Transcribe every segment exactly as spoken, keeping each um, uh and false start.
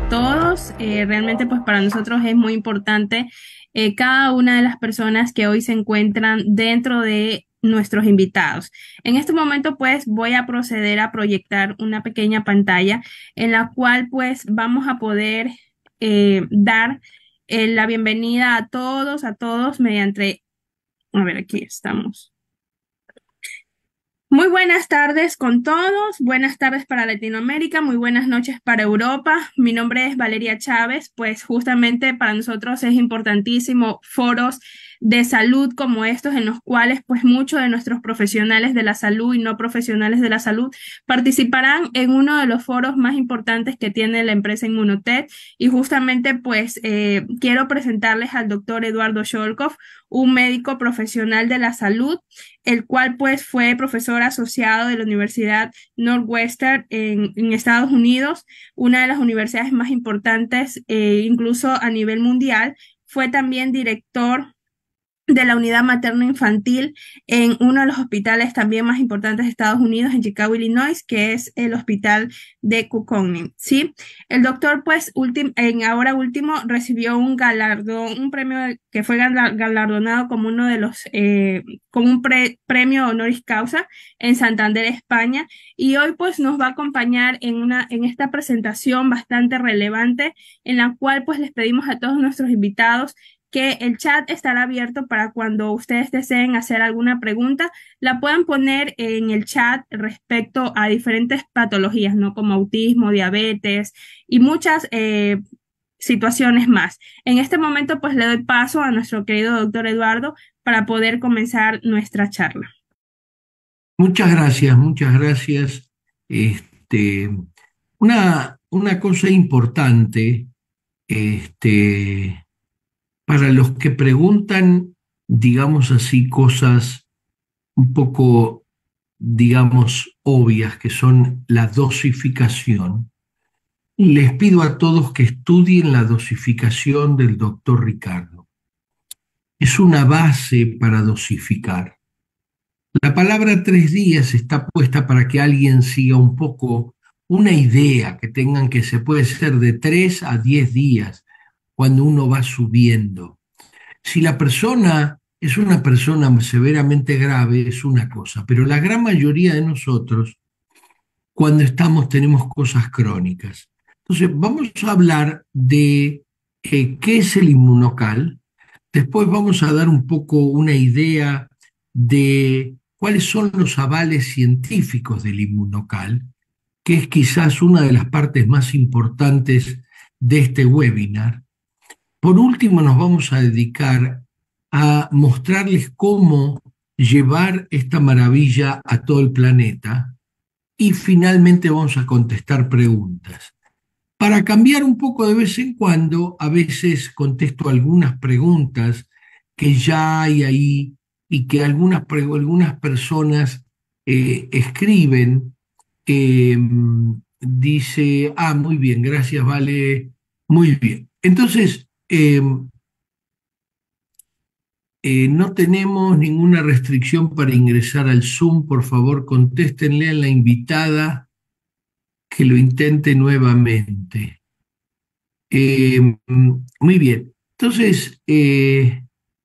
todos. Eh, realmente pues para nosotros es muy importante eh, cada una de las personas que hoy se encuentran dentro de nuestros invitados. En este momento pues voy a proceder a proyectar una pequeña pantalla en la cual pues vamos a poder eh, dar eh, la bienvenida a todos, a todos mediante, a ver, aquí estamos. Muy buenas tardes con todos, buenas tardes para Latinoamérica, muy buenas noches para Europa. Mi nombre es Valeria Chávez, pues justamente para nosotros es importantísimo foros de salud como estos en los cuales pues muchos de nuestros profesionales de la salud y no profesionales de la salud participarán en uno de los foros más importantes que tiene la empresa Inmunotech y justamente pues eh, quiero presentarles al doctor Eduardo Sholkov, un médico profesional de la salud el cual pues fue profesor asociado de la Universidad Northwestern en, en Estados Unidos, una de las universidades más importantes eh, incluso a nivel mundial. Fue también director de la unidad materno-infantil en uno de los hospitales también más importantes de Estados Unidos, en Chicago, Illinois, que es el hospital de Kukonin, ¿sí? El doctor, pues, ultim- en ahora último, recibió un galardón, un premio que fue gala- galardonado como uno de los, eh, como un pre- premio honoris causa en Santander, España, y hoy, pues, nos va a acompañar en una, en esta presentación bastante relevante, en la cual, pues, les pedimos a todos nuestros invitados que el chat estará abierto para cuando ustedes deseen hacer alguna pregunta, la puedan poner en el chat respecto a diferentes patologías, ¿no? Como autismo, diabetes y muchas eh, situaciones más. En este momento, pues le doy paso a nuestro querido doctor Eduardo para poder comenzar nuestra charla. Muchas gracias, muchas gracias. Este, una, una cosa importante, este, para los que preguntan, digamos así, cosas un poco, digamos, obvias, que son la dosificación, les pido a todos que estudien la dosificación del doctor Ricardo. Es una base para dosificar. La palabra tres días está puesta para que alguien siga un poco una idea que tengan que se puede ser de tres a diez días cuando uno va subiendo. Si la persona es una persona severamente grave es una cosa, pero la gran mayoría de nosotros cuando estamos tenemos cosas crónicas. Entonces vamos a hablar de eh, qué es el inmunocal. Después vamos a dar un poco una idea de cuáles son los avales científicos del inmunocal, que es quizás una de las partes más importantes de este webinar. Por último, nos vamos a dedicar a mostrarles cómo llevar esta maravilla a todo el planeta y finalmente vamos a contestar preguntas. Para cambiar un poco de vez en cuando, a veces contesto algunas preguntas que ya hay ahí y que algunas, algunas personas eh, escriben. eh, Dice, ah, muy bien, gracias, vale, muy bien. Entonces, eh, eh, no tenemos ninguna restricción para ingresar al Zoom. Por favor, contéstenle a la invitada que lo intente nuevamente. Eh, Muy bien. Entonces, eh,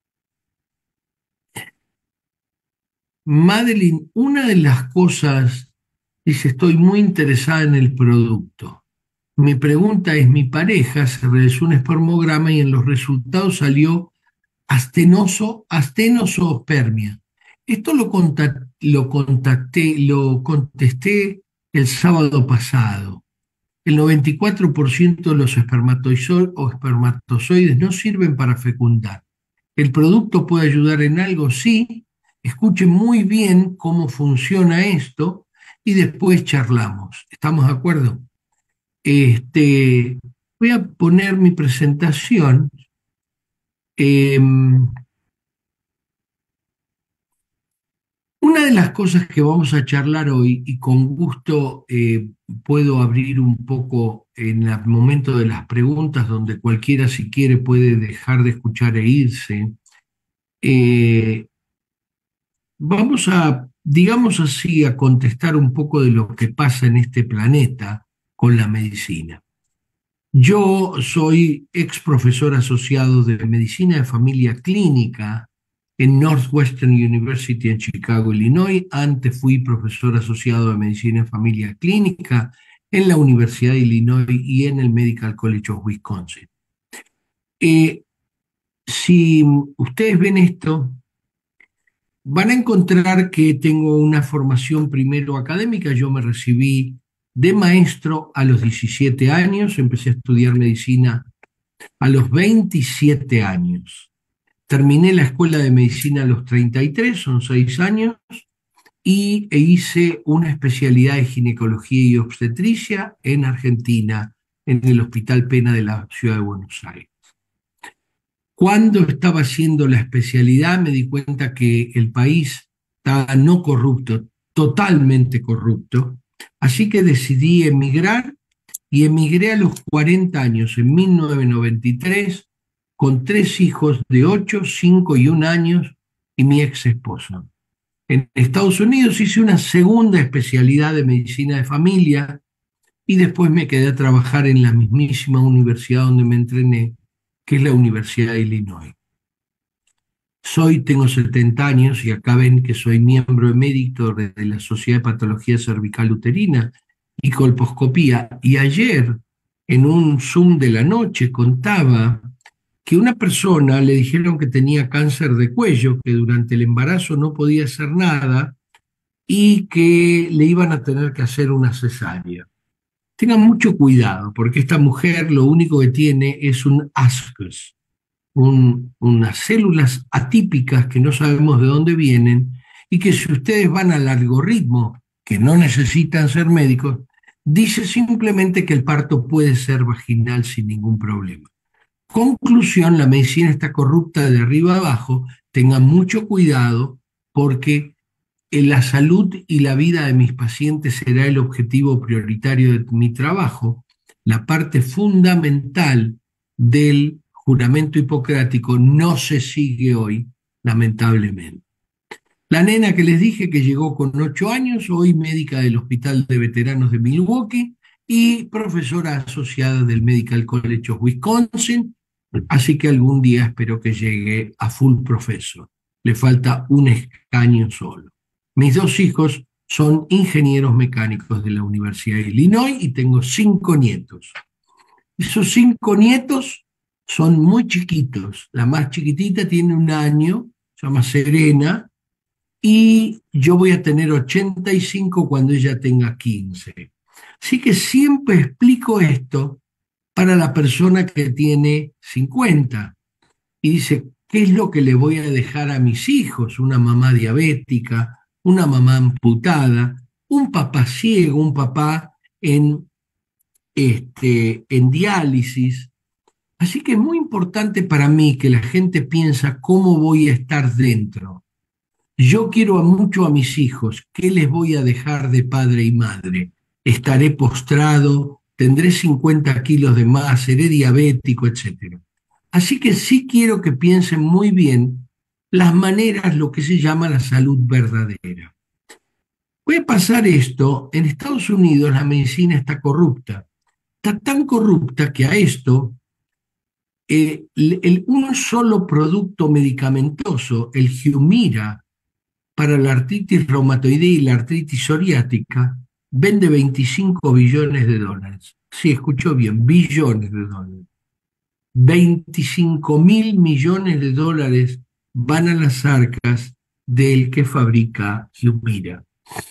Madeline, una de las cosas, dice, estoy muy interesada en el producto. Mi pregunta es, mi pareja se realizó un espermograma y en los resultados salió astenoso, astenospermia. Esto lo, contact- lo contacté, lo contesté el sábado pasado. El noventa y cuatro por ciento de los espermatozoides o espermatozoides no sirven para fecundar. ¿El producto puede ayudar en algo? Sí. Escuchen muy bien cómo funciona esto y después charlamos. ¿Estamos de acuerdo? Este, Voy a poner mi presentación. Eh, una de las cosas que vamos a charlar hoy, y con gusto eh, puedo abrir un poco en el momento de las preguntas, donde cualquiera si quiere puede dejar de escuchar e irse, eh, vamos a, digamos así, a contestar un poco de lo que pasa en este planeta con la medicina. Yo soy ex profesor asociado de Medicina de Familia Clínica en Northwestern University en Chicago, Illinois. Antes fui profesor asociado de Medicina de Familia Clínica en la Universidad de Illinois y en el Medical College of Wisconsin. Eh, si ustedes ven esto, van a encontrar que tengo una formación primero académica. Yo me recibí de maestro a los diecisiete años, empecé a estudiar medicina a los veintisiete años. Terminé la escuela de medicina a los treinta y tres, son seis años, y e hice una especialidad de ginecología y obstetricia en Argentina, en el Hospital Pena de la Ciudad de Buenos Aires. Cuando estaba haciendo la especialidad me di cuenta que el país estaba no corrupto, totalmente corrupto, así que decidí emigrar y emigré a los cuarenta años, en mil novecientos noventa y tres, con tres hijos de ocho, cinco y un años y mi ex esposa. En Estados Unidos hice una segunda especialidad de medicina de familia y después me quedé a trabajar en la mismísima universidad donde me entrené, que es la Universidad de Illinois. Soy, tengo setenta años y acá ven que soy miembro emérito de la Sociedad de Patología Cervical Uterina y Colposcopía. Y ayer, en un Zoom de la noche, contaba que una persona le dijeron que tenía cáncer de cuello, que durante el embarazo no podía hacer nada y que le iban a tener que hacer una cesárea. Tengan mucho cuidado, porque esta mujer lo único que tiene es un ascus, un, unas células atípicas que no sabemos de dónde vienen y que si ustedes van al algoritmo, que no necesitan ser médicos, dice simplemente que el parto puede ser vaginal sin ningún problema. Conclusión, la medicina está corrupta de arriba abajo, tengan mucho cuidado porque la salud y la vida de mis pacientes será el objetivo prioritario de mi trabajo. La parte fundamental del juramento hipocrático no se sigue hoy, lamentablemente. La nena que les dije que llegó con ocho años, hoy médica del Hospital de Veteranos de Milwaukee y profesora asociada del Medical College of Wisconsin, así que algún día espero que llegue a full professor. Le falta un escaño solo. Mis dos hijos son ingenieros mecánicos de la Universidad de Illinois y tengo cinco nietos. Esos cinco nietos son muy chiquitos. La más chiquitita tiene un año, se llama Serena, y yo voy a tener ochenta y cinco cuando ella tenga quince. Así que siempre explico esto para la persona que tiene cincuenta y dice, ¿qué es lo que le voy a dejar a mis hijos? Una mamá diabética, una mamá amputada, un papá ciego, un papá en, este, en diálisis. Así que es muy importante para mí que la gente piensa cómo voy a estar dentro. Yo quiero a mucho a mis hijos. ¿Qué les voy a dejar de padre y madre? Estaré postrado, tendré cincuenta kilos de más, seré diabético, etcétera. Así que sí quiero que piensen muy bien las maneras, lo que se llama la salud verdadera. Puede pasar esto, en Estados Unidos la medicina está corrupta, está tan corrupta que a esto, eh, el, el, un solo producto medicamentoso, el Humira, para la artritis reumatoidea y la artritis psoriática, vende veinticinco billones de dólares. Sí, escuchó bien, billones de dólares. veinticinco mil millones de dólares van a las arcas del que fabrica Humira.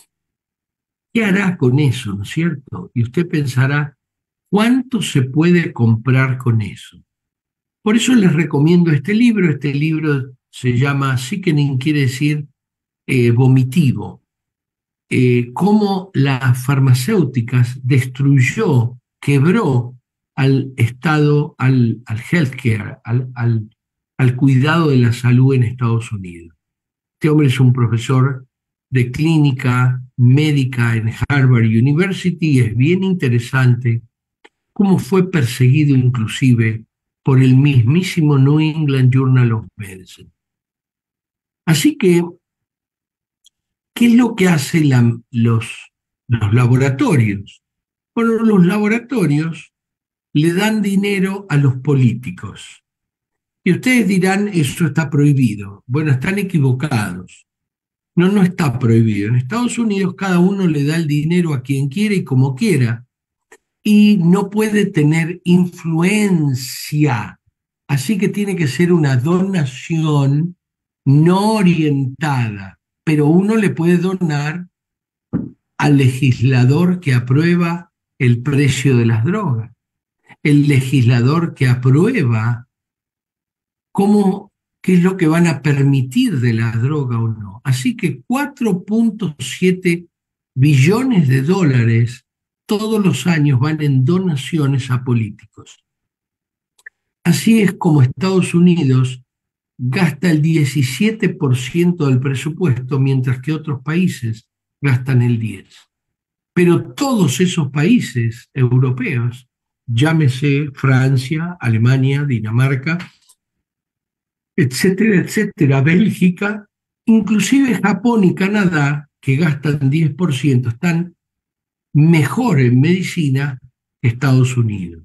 ¿Qué hará con eso, no es cierto? Y usted pensará, ¿cuánto se puede comprar con eso? Por eso les recomiendo este libro. Este libro se llama Sickening, quiere decir eh, vomitivo. Eh, cómo las farmacéuticas destruyó, quebró al Estado, al, al healthcare, al, al, al cuidado de la salud en Estados Unidos. Este hombre es un profesor de clínica médica en Harvard University y es bien interesante cómo fue perseguido inclusive por el mismísimo New England Journal of Medicine. Así que, ¿qué es lo que hacen la, los, los laboratorios? Bueno, los laboratorios le dan dinero a los políticos. Y ustedes dirán, eso está prohibido. Bueno, están equivocados. No, no está prohibido. En Estados Unidos cada uno le da el dinero a quien quiere y como quiera, y no puede tener influencia. Así que tiene que ser una donación no orientada, pero uno le puede donar al legislador que aprueba el precio de las drogas, el legislador que aprueba cómo, qué es lo que van a permitir de la droga o no. Así que cuatro punto siete billones de dólares todos los años van en donaciones a políticos. Así es como Estados Unidos gasta el diecisiete por ciento del presupuesto, mientras que otros países gastan el diez por ciento. Pero todos esos países europeos, llámese Francia, Alemania, Dinamarca, etcétera, etcétera, Bélgica, inclusive Japón y Canadá, que gastan diez por ciento, están mejor en medicina que Estados Unidos,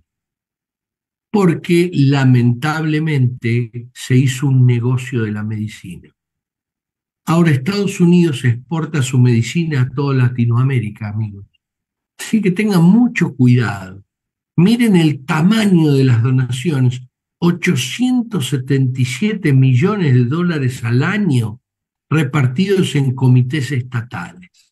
porque lamentablemente se hizo un negocio de la medicina. Ahora Estados Unidos exporta su medicina a toda Latinoamérica, amigos. Así que tengan mucho cuidado. Miren el tamaño de las donaciones, ochocientos setenta y siete millones de dólares al año repartidos en comités estatales.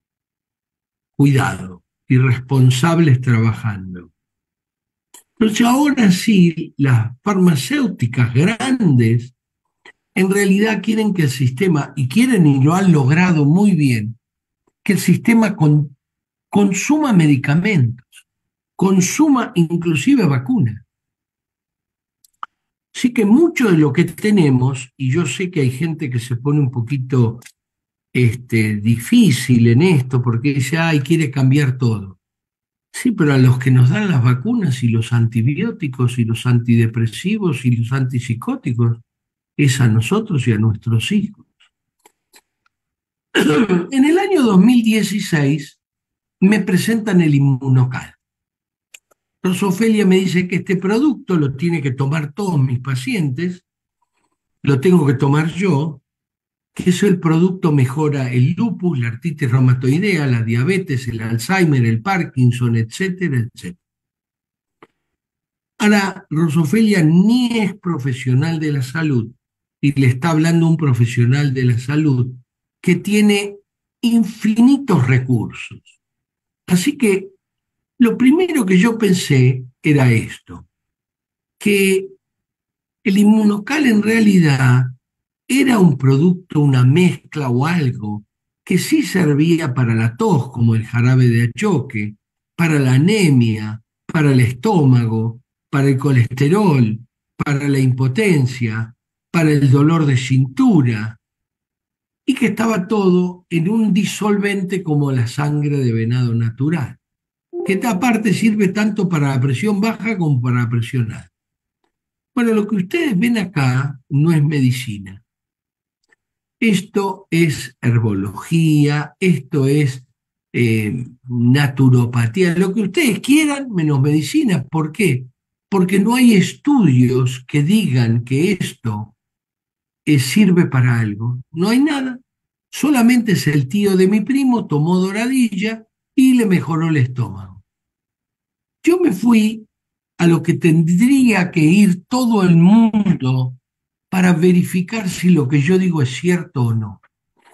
Cuidado, irresponsables trabajando. Entonces ahora sí, las farmacéuticas grandes en realidad quieren que el sistema, y quieren y lo han logrado muy bien, que el sistema con, consuma medicamentos, consuma inclusive vacunas. Así que mucho de lo que tenemos, y yo sé que hay gente que se pone un poquito este, difícil en esto, porque dice, ay, quiere cambiar todo. Sí, pero a los que nos dan las vacunas y los antibióticos y los antidepresivos y los antipsicóticos, es a nosotros y a nuestros hijos. En el año dos mil dieciséis me presentan el Inmunocal. Rosofelia me dice que este producto lo tiene que tomar todos mis pacientes, lo tengo que tomar yo, que ese el producto mejora el lupus, la artritis reumatoidea, la diabetes, el Alzheimer, el Parkinson, etcétera, etcétera. Ahora, Rosofelia ni es profesional de la salud, y le está hablando un profesional de la salud que tiene infinitos recursos. Así que lo primero que yo pensé era esto, que el Inmunocal en realidad era un producto, una mezcla o algo que sí servía para la tos, como el jarabe de achoque, para la anemia, para el estómago, para el colesterol, para la impotencia, para el dolor de cintura, y que estaba todo en un disolvente como la sangre de venado natural, que aparte sirve tanto para la presión baja como para la presión alta. Bueno, lo que ustedes ven acá no es medicina. Esto es herbología, esto es eh, naturopatía, lo que ustedes quieran menos medicina. ¿Por qué? Porque no hay estudios que digan que esto eh, sirve para algo. No hay nada. Solamente es el tío de mi primo, tomó doradilla y le mejoró el estómago. Yo me fui a lo que tendría que ir todo el mundo para verificar si lo que yo digo es cierto o no.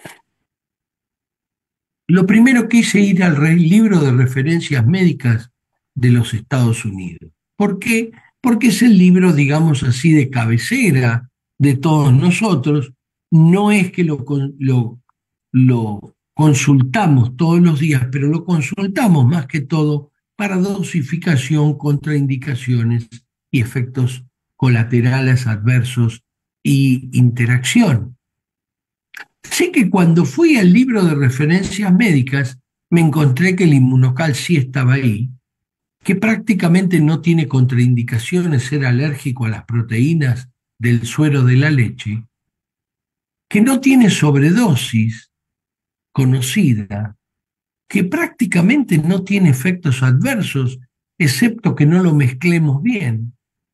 Lo primero que hice ir al libro de referencias médicas de los Estados Unidos. ¿Por qué? Porque es el libro, digamos así, de cabecera de todos nosotros. No es que lo, lo, lo consultamos todos los días, pero lo consultamos más que todo para dosificación, contraindicaciones y efectos colaterales adversos y interacción. Sé que cuando fui al libro de referencias médicas me encontré que el Inmunocal sí estaba ahí, que prácticamente no tiene contraindicaciones ser alérgico a las proteínas del suero de la leche, que no tiene sobredosis conocida, que prácticamente no tiene efectos adversos excepto que no lo mezclemos bien.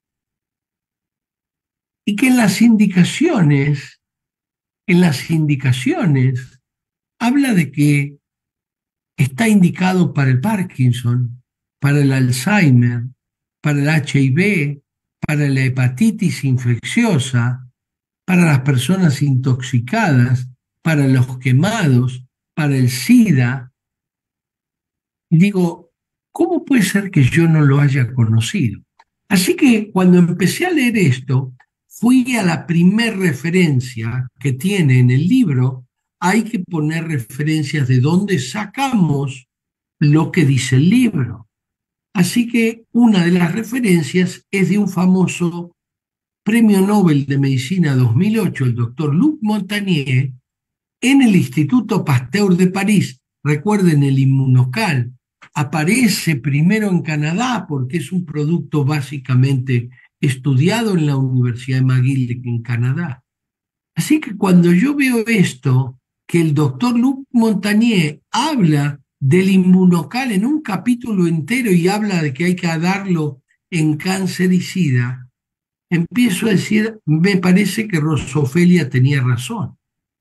Y que en las indicaciones, en las indicaciones, habla de que está indicado para el Parkinson, para el Alzheimer, para el H I V, para la hepatitis infecciosa, para las personas intoxicadas, para los quemados, para el SIDA. Y digo, ¿cómo puede ser que yo no lo haya conocido? Así que cuando empecé a leer esto, fui a la primer referencia que tiene en el libro. Hay que poner referencias de dónde sacamos lo que dice el libro. Así que una de las referencias es de un famoso premio Nobel de Medicina dos mil ocho, el doctor Luc Montagnier, en el Instituto Pasteur de París. Recuerden, el Inmunocal aparece primero en Canadá porque es un producto básicamente estudiado en la Universidad de McGill en Canadá. Así que cuando yo veo esto, que el doctor Luc Montagnier habla del Inmunocal en un capítulo entero y habla de que hay que darlo en cáncer y SIDA, empiezo a decir, me parece que Rosofelia tenía razón.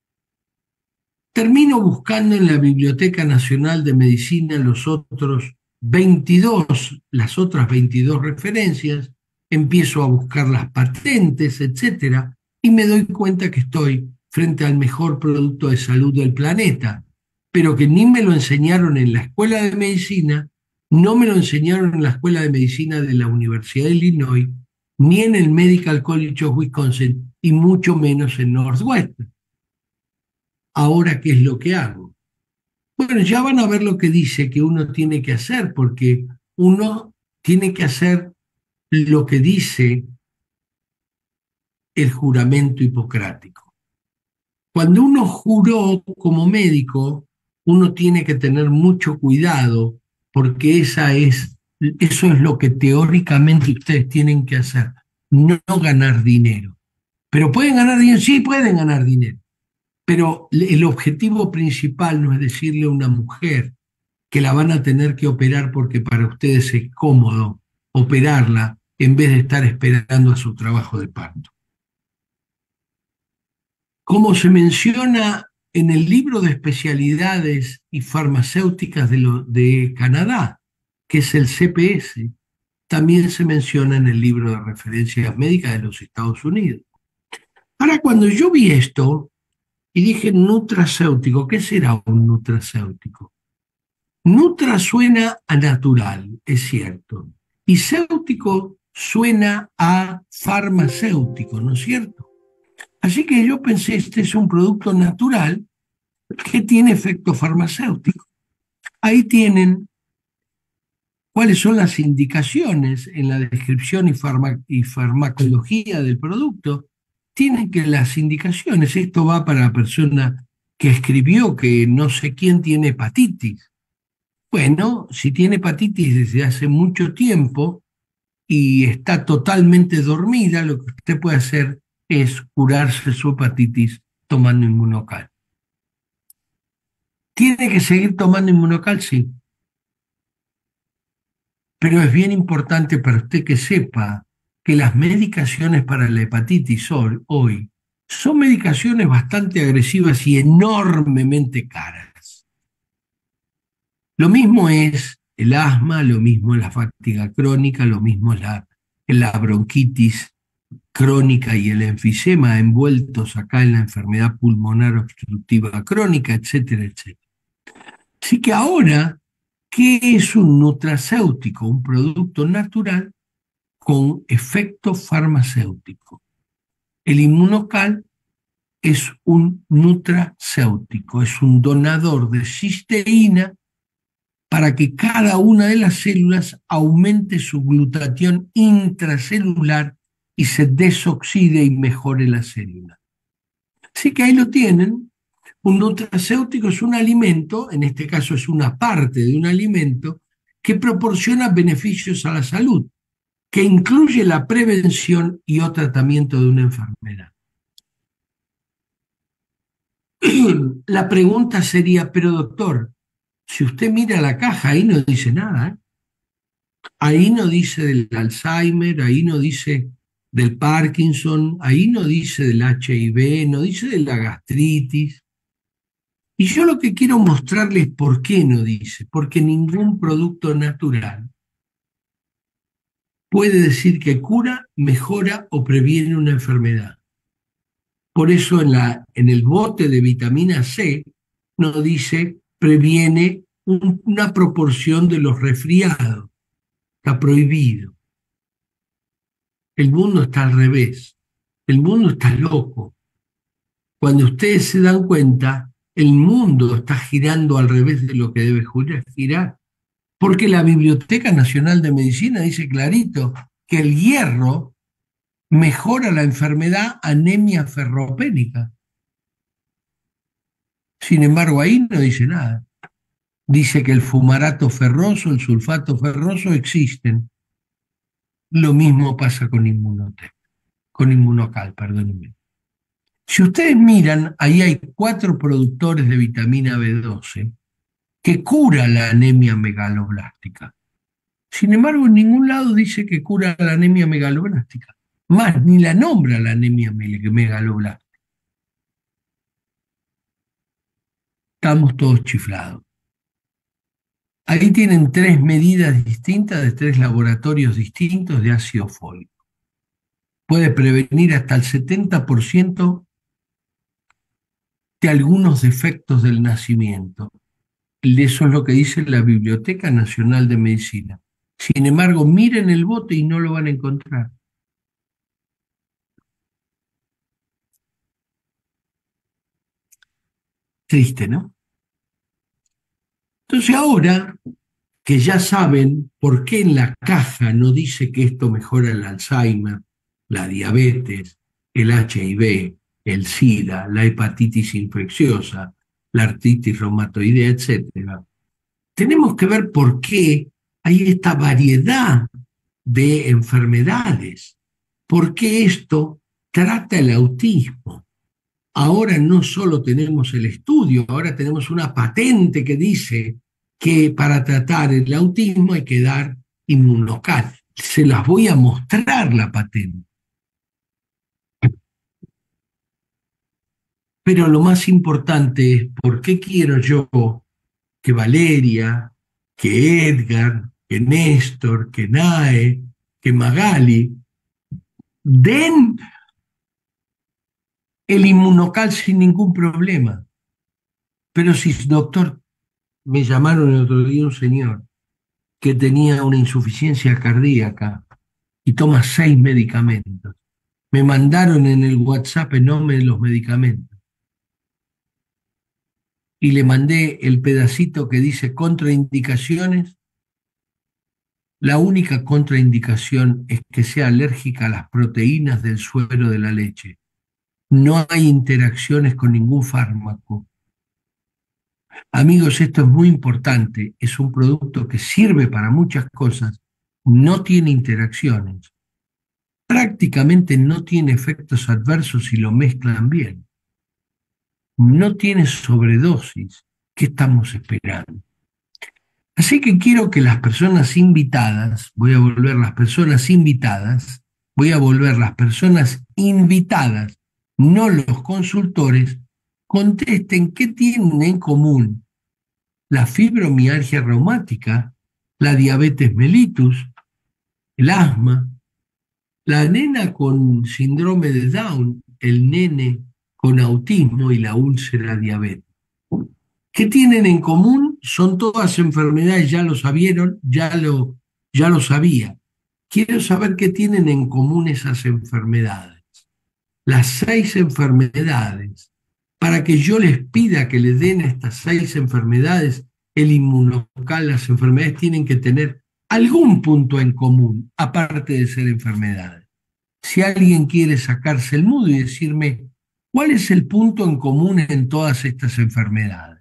Termino buscando en la Biblioteca Nacional de Medicina los otros veintidós, las otras veintidós referencias, empiezo a buscar las patentes, etcétera, y me doy cuenta que estoy frente al mejor producto de salud del planeta, pero que ni me lo enseñaron en la Escuela de Medicina, no me lo enseñaron en la Escuela de Medicina de la Universidad de Illinois, ni en el Medical College of Wisconsin, y mucho menos en Northwestern. Ahora, ¿qué es lo que hago? Bueno, ya van a ver lo que dice que uno tiene que hacer, porque uno tiene que hacer lo que dice el juramento hipocrático. Cuando uno juró como médico, uno tiene que tener mucho cuidado, porque esa es, eso es lo que teóricamente ustedes tienen que hacer, no ganar dinero. Pero pueden ganar dinero, sí pueden ganar dinero. Pero el objetivo principal no es decirle a una mujer que la van a tener que operar porque para ustedes es cómodo operarla en vez de estar esperando a su trabajo de parto. Como se menciona en el libro de especialidades y farmacéuticas de, lo, de Canadá, que es el C P S, también se menciona en el libro de referencias médicas de los Estados Unidos. Ahora, cuando yo vi esto, y dije nutracéutico, ¿qué será un nutracéutico? Nutra suena a natural, es cierto, y céutico suena a farmacéutico, ¿no es cierto? Así que yo pensé, este es un producto natural que tiene efecto farmacéutico. Ahí tienen cuáles son las indicaciones en la descripción y, farma y farmacología del producto. Tienen que las indicaciones, esto va para la persona que escribió que no sé quién tiene hepatitis. Bueno, si tiene hepatitis desde hace mucho tiempo y está totalmente dormida, lo que usted puede hacer es curarse su hepatitis tomando Inmunocal. ¿Tiene que seguir tomando Inmunocal? Sí. Pero es bien importante para usted que sepa que las medicaciones para la hepatitis hoy son medicaciones bastante agresivas y enormemente caras. Lo mismo es el asma, lo mismo es la fatiga crónica, lo mismo es la, la bronquitis crónica y el enfisema envueltos acá en la enfermedad pulmonar obstructiva crónica, etcétera, etcétera. Así que ahora, ¿qué es un nutracéutico? Un producto natural con efecto farmacéutico. El Inmunocal es un nutracéutico, es un donador de cisteína para que cada una de las células aumente su glutatión intracelular y se desoxide y mejore la célula. Así que ahí lo tienen. Un nutracéutico es un alimento, en este caso es una parte de un alimento, que proporciona beneficios a la salud, que incluye la prevención y o tratamiento de una enfermedad. La pregunta sería, pero doctor, si usted mira la caja, ahí no dice nada, ¿eh? Ahí no dice del Alzheimer, ahí no dice del Parkinson, ahí no dice del H I V, no dice de la gastritis. Y yo lo que quiero mostrarles por qué no dice, porque ningún producto natural puede decir que cura, mejora o previene una enfermedad. Por eso en la, en el bote de vitamina C no dice previene un- una proporción de los resfriados, está prohibido. El mundo está al revés, el mundo está loco. Cuando ustedes se dan cuenta, el mundo está girando al revés de lo que debe girar. Porque la Biblioteca Nacional de Medicina dice clarito que el hierro mejora la enfermedad anemia ferropénica. Sin embargo, ahí no dice nada. Dice que el fumarato ferroso, el sulfato ferroso existen. Lo mismo pasa con Inmunotec, con Inmunocal, perdónenme. Si ustedes miran, ahí hay cuatro productores de vitamina B doce que cura la anemia megaloblástica. Sin embargo, en ningún lado dice que cura la anemia megaloblástica. Más, ni la nombra la anemia megaloblástica. Estamos todos chiflados. Ahí tienen tres medidas distintas de tres laboratorios distintos de ácido fólico. Puede prevenir hasta el setenta por ciento de algunos defectos del nacimiento. Eso es lo que dice la Biblioteca Nacional de Medicina. Sin embargo, miren el bote y no lo van a encontrar. Triste, ¿no? Entonces ahora que ya saben por qué en la caja no dice que esto mejora el Alzheimer, la diabetes, el H I V, el SIDA, la hepatitis infecciosa, la artritis reumatoidea, etcétera. Tenemos que ver por qué hay esta variedad de enfermedades, por qué esto trata el autismo. Ahora no solo tenemos el estudio, ahora tenemos una patente que dice que para tratar el autismo hay que dar Inmunocal. Se las voy a mostrar la patente. Pero lo más importante es por qué quiero yo que Valeria, que Edgar, que Néstor, que Nae, que Magali den el Inmunocal sin ningún problema. Pero si, doctor, me llamaron el otro día un señor que tenía una insuficiencia cardíaca y toma seis medicamentos. Me mandaron en el WhatsApp el nombre de los medicamentos y le mandé el pedacito que dice contraindicaciones. La única contraindicación es que sea alérgica a las proteínas del suero de la leche. No hay interacciones con ningún fármaco. Amigos, esto es muy importante. Es un producto que sirve para muchas cosas. No tiene interacciones. Prácticamente no tiene efectos adversos si lo mezclan bien. No tiene sobredosis. ¿Qué estamos esperando? Así que quiero que las personas invitadas, voy a volver las personas invitadas, voy a volver las personas invitadas, no los consultores, contesten qué tienen en común la fibromialgia reumática, la diabetes mellitus, el asma, la nena con síndrome de Down, el nene con autismo y la úlcera diabética. ¿Qué tienen en común? Son todas enfermedades, ya lo sabieron, ya lo, ya lo sabía. Quiero saber qué tienen en común esas enfermedades. Las seis enfermedades, para que yo les pida que le den a estas seis enfermedades el inmunocal, las enfermedades tienen que tener algún punto en común, aparte de ser enfermedades. Si alguien quiere sacarse el mudo y decirme, ¿cuál es el punto en común en todas estas enfermedades?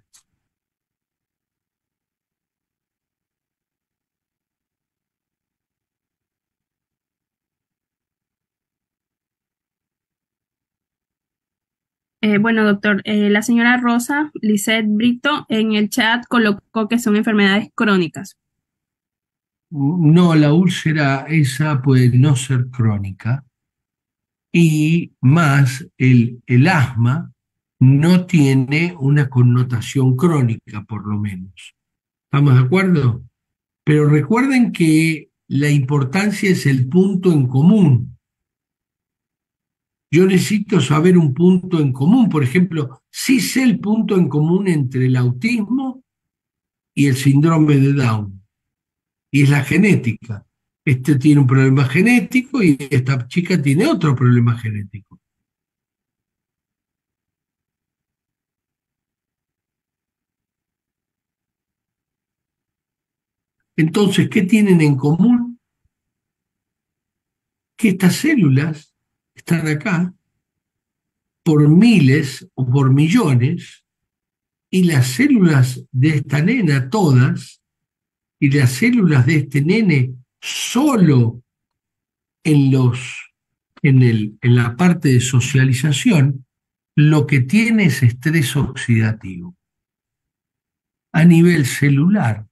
Eh, bueno, doctor, eh, la señora Rosa Lisette Brito en el chat colocó que son enfermedades crónicas. no, la úlcera esa puede no ser crónica y más el, el asma no tiene una connotación crónica, por lo menos. ¿Estamos de acuerdo? Pero recuerden que la importancia es el punto en común. Yo necesito saber un punto en común. Por ejemplo, sí sé el punto en común entre el autismo y el síndrome de Down, y es la genética. Este tiene un problema genético y esta chica tiene otro problema genético. Entonces, ¿qué tienen en común? Que estas células están acá por miles o por millones, y las células de esta nena, todas, y las células de este nene, solo en, los, en, el, en la parte de socialización, lo que tiene es estrés oxidativo. A nivel celular,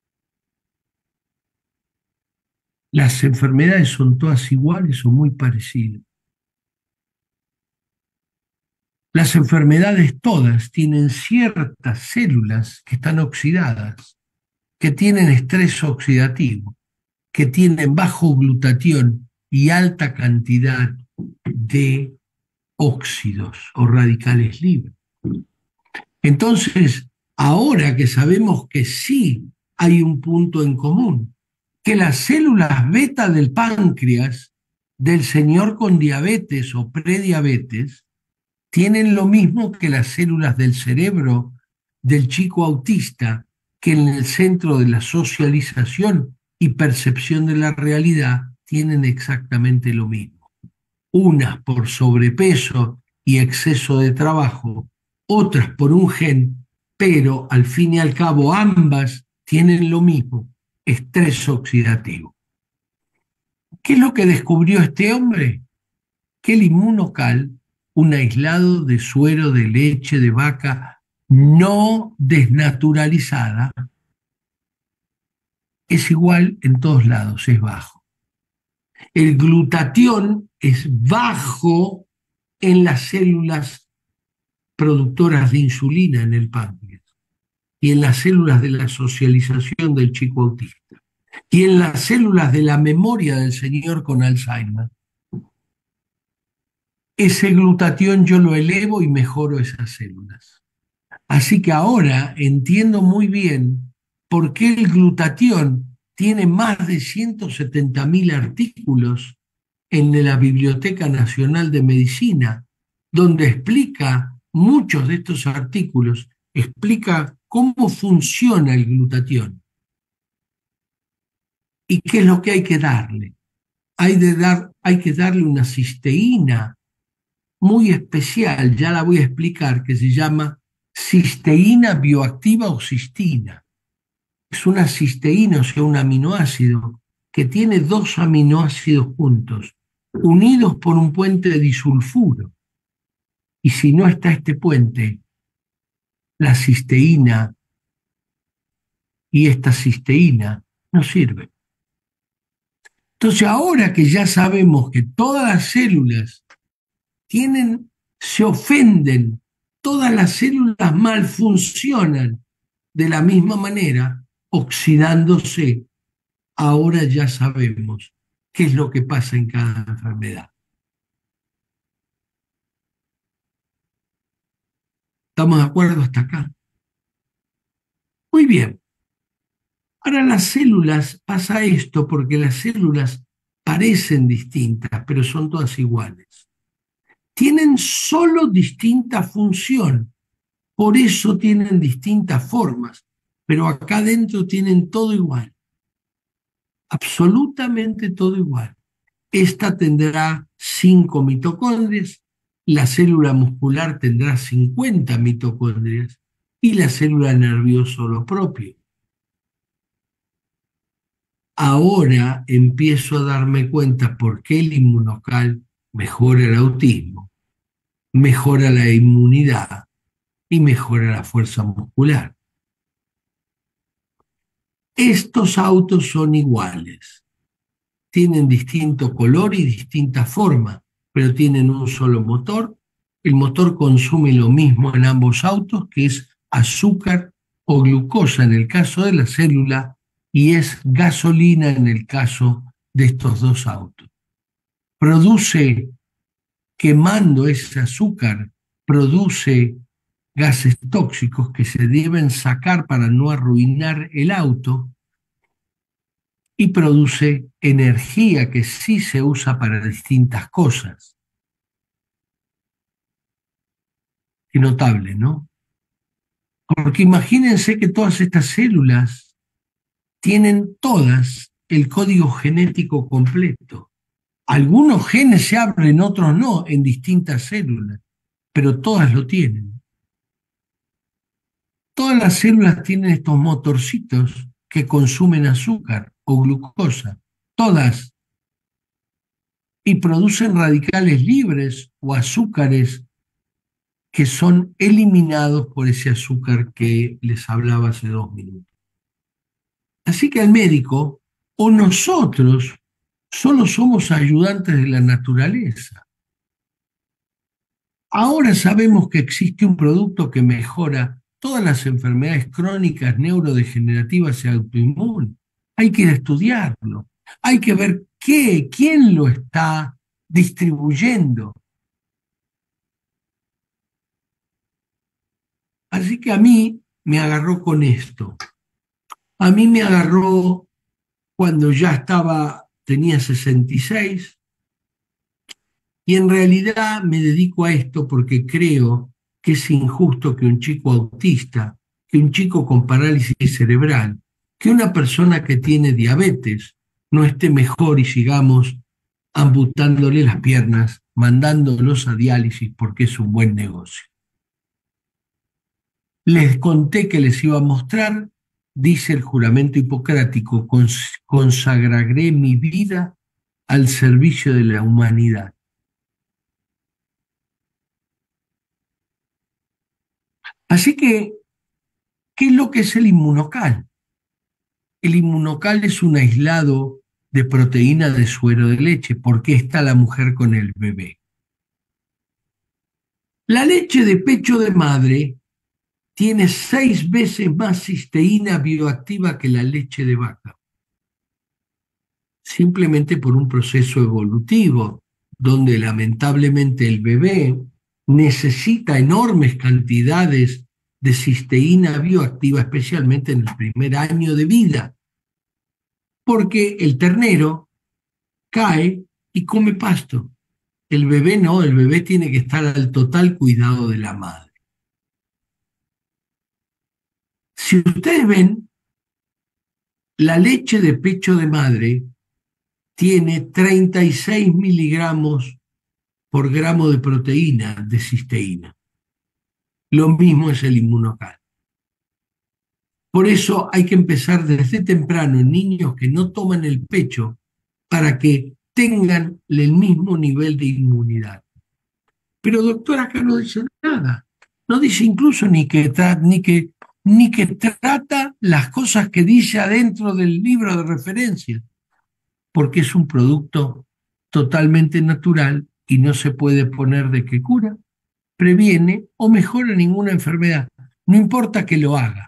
las enfermedades son todas iguales o muy parecidas. Las enfermedades todas tienen ciertas células que están oxidadas, que tienen estrés oxidativo, que tienen bajo glutatión y alta cantidad de óxidos o radicales libres. Entonces, ahora que sabemos que sí hay un punto en común, que las células beta del páncreas del señor con diabetes o prediabetes tienen lo mismo que las células del cerebro del chico autista, que en el centro de la socialización y percepción de la realidad tienen exactamente lo mismo. Unas por sobrepeso y exceso de trabajo, otras por un gen, pero al fin y al cabo ambas tienen lo mismo, estrés oxidativo. ¿Qué es lo que descubrió este hombre? Que el inmunocal, un aislado de suero de leche de vaca no desnaturalizada, es igual en todos lados, es bajo. El glutatión es bajo en las células productoras de insulina en el páncreas y en las células de la socialización del chico autista y en las células de la memoria del señor con Alzheimer. Ese glutatión yo lo elevo y mejoro esas células. Así que ahora entiendo muy bien por qué el glutatión tiene más de ciento setenta mil artículos en la Biblioteca Nacional de Medicina, donde explica muchos de estos artículos, explica cómo funciona el glutatión y qué es lo que hay que darle. Hay, de dar, hay que darle una cisteína muy especial, ya la voy a explicar, que se llama cisteína bioactiva o cistina. Es una cisteína, o sea, un aminoácido que tiene dos aminoácidos juntos, unidos por un puente de disulfuro. Y si no está este puente, la cisteína y esta cisteína no sirven. Entonces, ahora que ya sabemos que todas las células tienen, se ofenden, todas las células mal funcionan de la misma manera, oxidándose, ahora ya sabemos qué es lo que pasa en cada enfermedad. ¿Estamos de acuerdo hasta acá? Muy bien. Ahora las células, pasa esto porque las células parecen distintas, pero son todas iguales. Tienen solo distinta función, por eso tienen distintas formas, pero acá adentro tienen todo igual, absolutamente todo igual. Esta tendrá cinco mitocondrias, la célula muscular tendrá cincuenta mitocondrias y la célula nerviosa lo propio. Ahora empiezo a darme cuenta por qué el inmunocal mejora el autismo, mejora la inmunidad y mejora la fuerza muscular. Estos autos son iguales, tienen distinto color y distinta forma, pero tienen un solo motor. El motor consume lo mismo en ambos autos, que es azúcar o glucosa en el caso de la célula y es gasolina en el caso de estos dos autos. Produce, quemando ese azúcar, produce gases tóxicos que se deben sacar para no arruinar el auto y produce energía que sí se usa para distintas cosas. Qué notable, ¿no? Porque imagínense que todas estas células tienen todas el código genético completo. Algunos genes se abren, otros no, en distintas células, pero todas lo tienen. Todas las células tienen estos motorcitos que consumen azúcar o glucosa, todas, y producen radicales libres o azúcares que son eliminados por ese azúcar que les hablaba hace dos minutos. Así que el médico o nosotros solo somos ayudantes de la naturaleza. Ahora sabemos que existe un producto que mejora todas las enfermedades crónicas, neurodegenerativas y autoinmunes. Hay que ir a estudiarlo. Hay que ver qué, quién lo está distribuyendo. Así que a mí me agarró con esto. A mí me agarró cuando ya estaba, tenía sesenta y seis, y en realidad me dedico a esto porque creo que es injusto que un chico autista, que un chico con parálisis cerebral, que una persona que tiene diabetes no esté mejor y sigamos amputándole las piernas, mandándolos a diálisis porque es un buen negocio. Les conté que les iba a mostrar, dice el juramento hipocrático, cons consagraré mi vida al servicio de la humanidad. Así que, ¿qué es lo que es el inmunocal? El inmunocal es un aislado de proteína de suero de leche. ¿Por qué está la mujer con el bebé? La leche de pecho de madre tiene seis veces más cisteína bioactiva que la leche de vaca, simplemente por un proceso evolutivo, donde lamentablemente el bebé necesita enormes cantidades de cisteína bioactiva, especialmente en el primer año de vida, porque el ternero cae y come pasto. El bebé no, el bebé tiene que estar al total cuidado de la madre. Si ustedes ven, la leche de pecho de madre tiene treinta y seis miligramos por gramo de proteína de cisteína. Lo mismo es el inmunocal. Por eso hay que empezar desde temprano en niños que no toman el pecho para que tengan el mismo nivel de inmunidad. Pero doctor, acá no dice nada. No dice incluso ni que, ni que, ni que trata las cosas que dice adentro del libro de referencia, porque es un producto totalmente natural y no se puede poner de que cura, previene o mejora ninguna enfermedad. No importa que lo haga.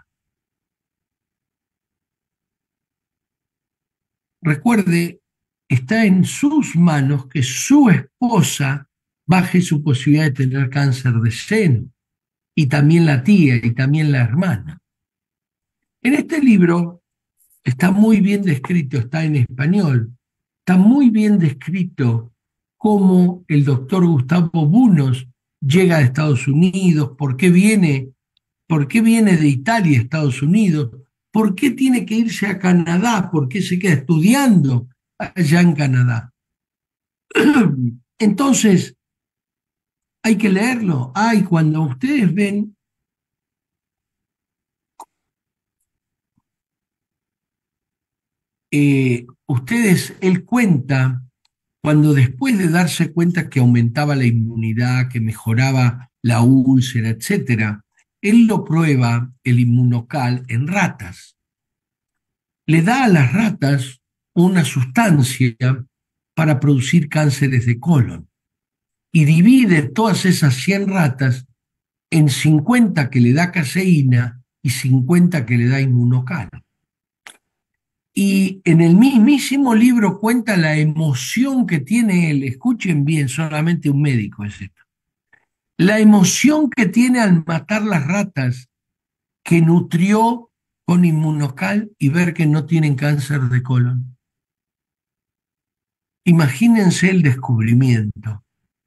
Recuerde, está en sus manos que su esposa baje su posibilidad de tener cáncer de seno, y también la tía y también la hermana. En este libro está muy bien descrito, está en español, está muy bien descrito cómo el doctor Gustavo Bunos llega a Estados Unidos, por qué viene, por qué viene de Italia a Estados Unidos, por qué tiene que irse a Canadá, por qué se queda estudiando allá en Canadá. Entonces, hay que leerlo. Ay, cuando ustedes ven eh, ustedes, él cuenta, cuando después de darse cuenta que aumentaba la inmunidad, que mejoraba la úlcera, etcétera, él lo prueba, el inmunocal, en ratas. le da a las ratas una sustancia para producir cánceres de colon y divide todas esas cien ratas en cincuenta que le da caseína y cincuenta que le da inmunocal. Y en el mismísimo libro cuenta la emoción que tiene él, escuchen bien, solamente un médico es esto, la emoción que tiene al matar las ratas que nutrió con inmunocal y ver que no tienen cáncer de colon. Imagínense el descubrimiento.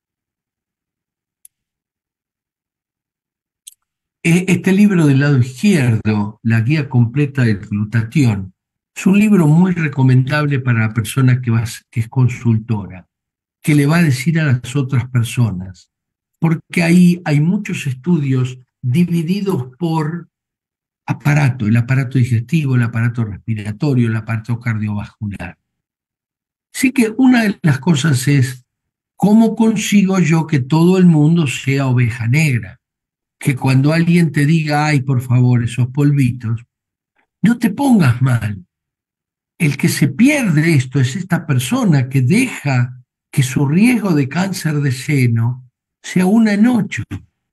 Este libro del lado izquierdo, La guía completa del glutatión, es un libro muy recomendable para la persona que, va, que es consultora, que le va a decir a las otras personas, porque ahí hay muchos estudios divididos por aparato, el aparato digestivo, el aparato respiratorio, el aparato cardiovascular. Así que una de las cosas es, ¿cómo consigo yo que todo el mundo sea oveja negra? Que cuando alguien te diga, ay, por favor, esos polvitos, no te pongas mal. El que se pierde esto es esta persona que deja que su riesgo de cáncer de seno sea una en ocho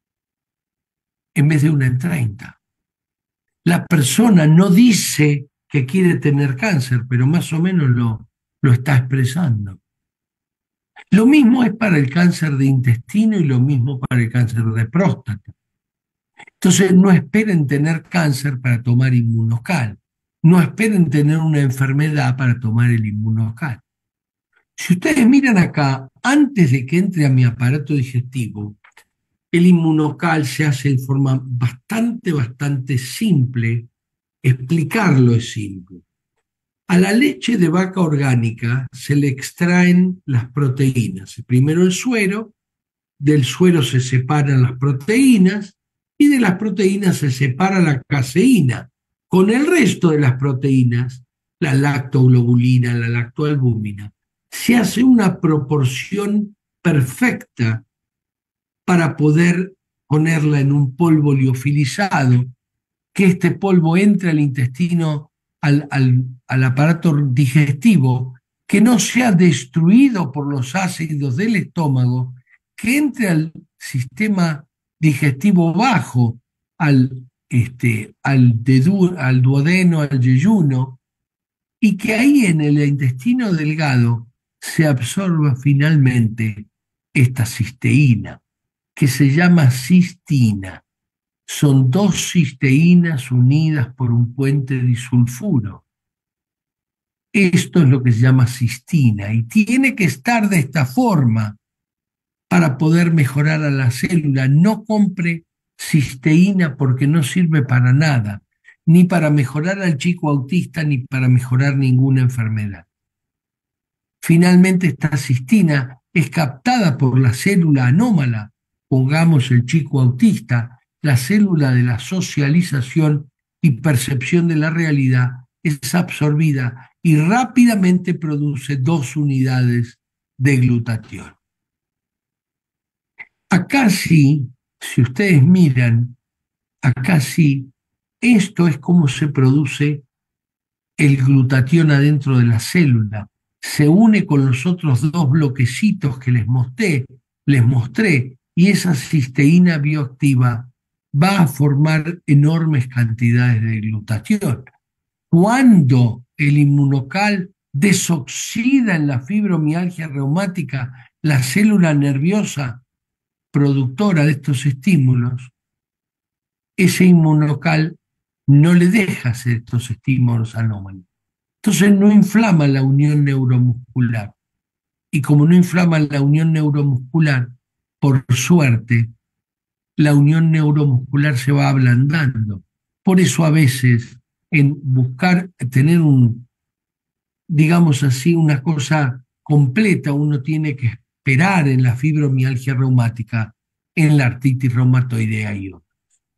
en vez de una en treinta. La persona no dice que quiere tener cáncer, pero más o menos lo, lo está expresando. Lo mismo es para el cáncer de intestino y lo mismo para el cáncer de próstata. Entonces no esperen tener cáncer para tomar inmunocal. No esperen tener una enfermedad para tomar el inmunocal. Si ustedes miran acá, antes de que entre a mi aparato digestivo, el inmunocal se hace en forma bastante, bastante simple. Explicarlo es simple. A la leche de vaca orgánica se le extraen las proteínas. Primero el suero, del suero se separan las proteínas y de las proteínas se separa la caseína. Con el resto de las proteínas, la lactoglobulina, la lactoalbúmina, se hace una proporción perfecta para poder ponerla en un polvo liofilizado, que este polvo entre al intestino, al, al, al aparato digestivo, que no sea destruido por los ácidos del estómago, que entre al sistema digestivo bajo, al, este, al, dedu, al duodeno, al yeyuno, y que ahí en el intestino delgado se absorba finalmente esta cisteína, que se llama cistina. Son dos cisteínas unidas por un puente disulfuro. Esto es lo que se llama cistina y tiene que estar de esta forma para poder mejorar a la célula. No compre cisteína porque no sirve para nada, ni para mejorar al chico autista, ni para mejorar ninguna enfermedad. Finalmente, esta cistina es captada por la célula anómala, pongamos el chico autista, la célula de la socialización y percepción de la realidad, es absorbida y rápidamente produce dos unidades de glutatión. Acá sí, si ustedes miran, acá sí, esto es cómo se produce el glutatión adentro de la célula. Se une con los otros dos bloquecitos que les mostré, les mostré, y esa cisteína bioactiva va a formar enormes cantidades de glutatión. Cuando el inmunocal desoxida en la fibromialgia reumática la célula nerviosa productora de estos estímulos, ese inmunocal no le deja hacer estos estímulos anómalos. Entonces no inflama la unión neuromuscular. Y como no inflama la unión neuromuscular, por suerte, la unión neuromuscular se va ablandando. Por eso a veces en buscar tener un, digamos así, una cosa completa, uno tiene que esperar en la fibromialgia reumática, en la artritis reumatoidea y otros.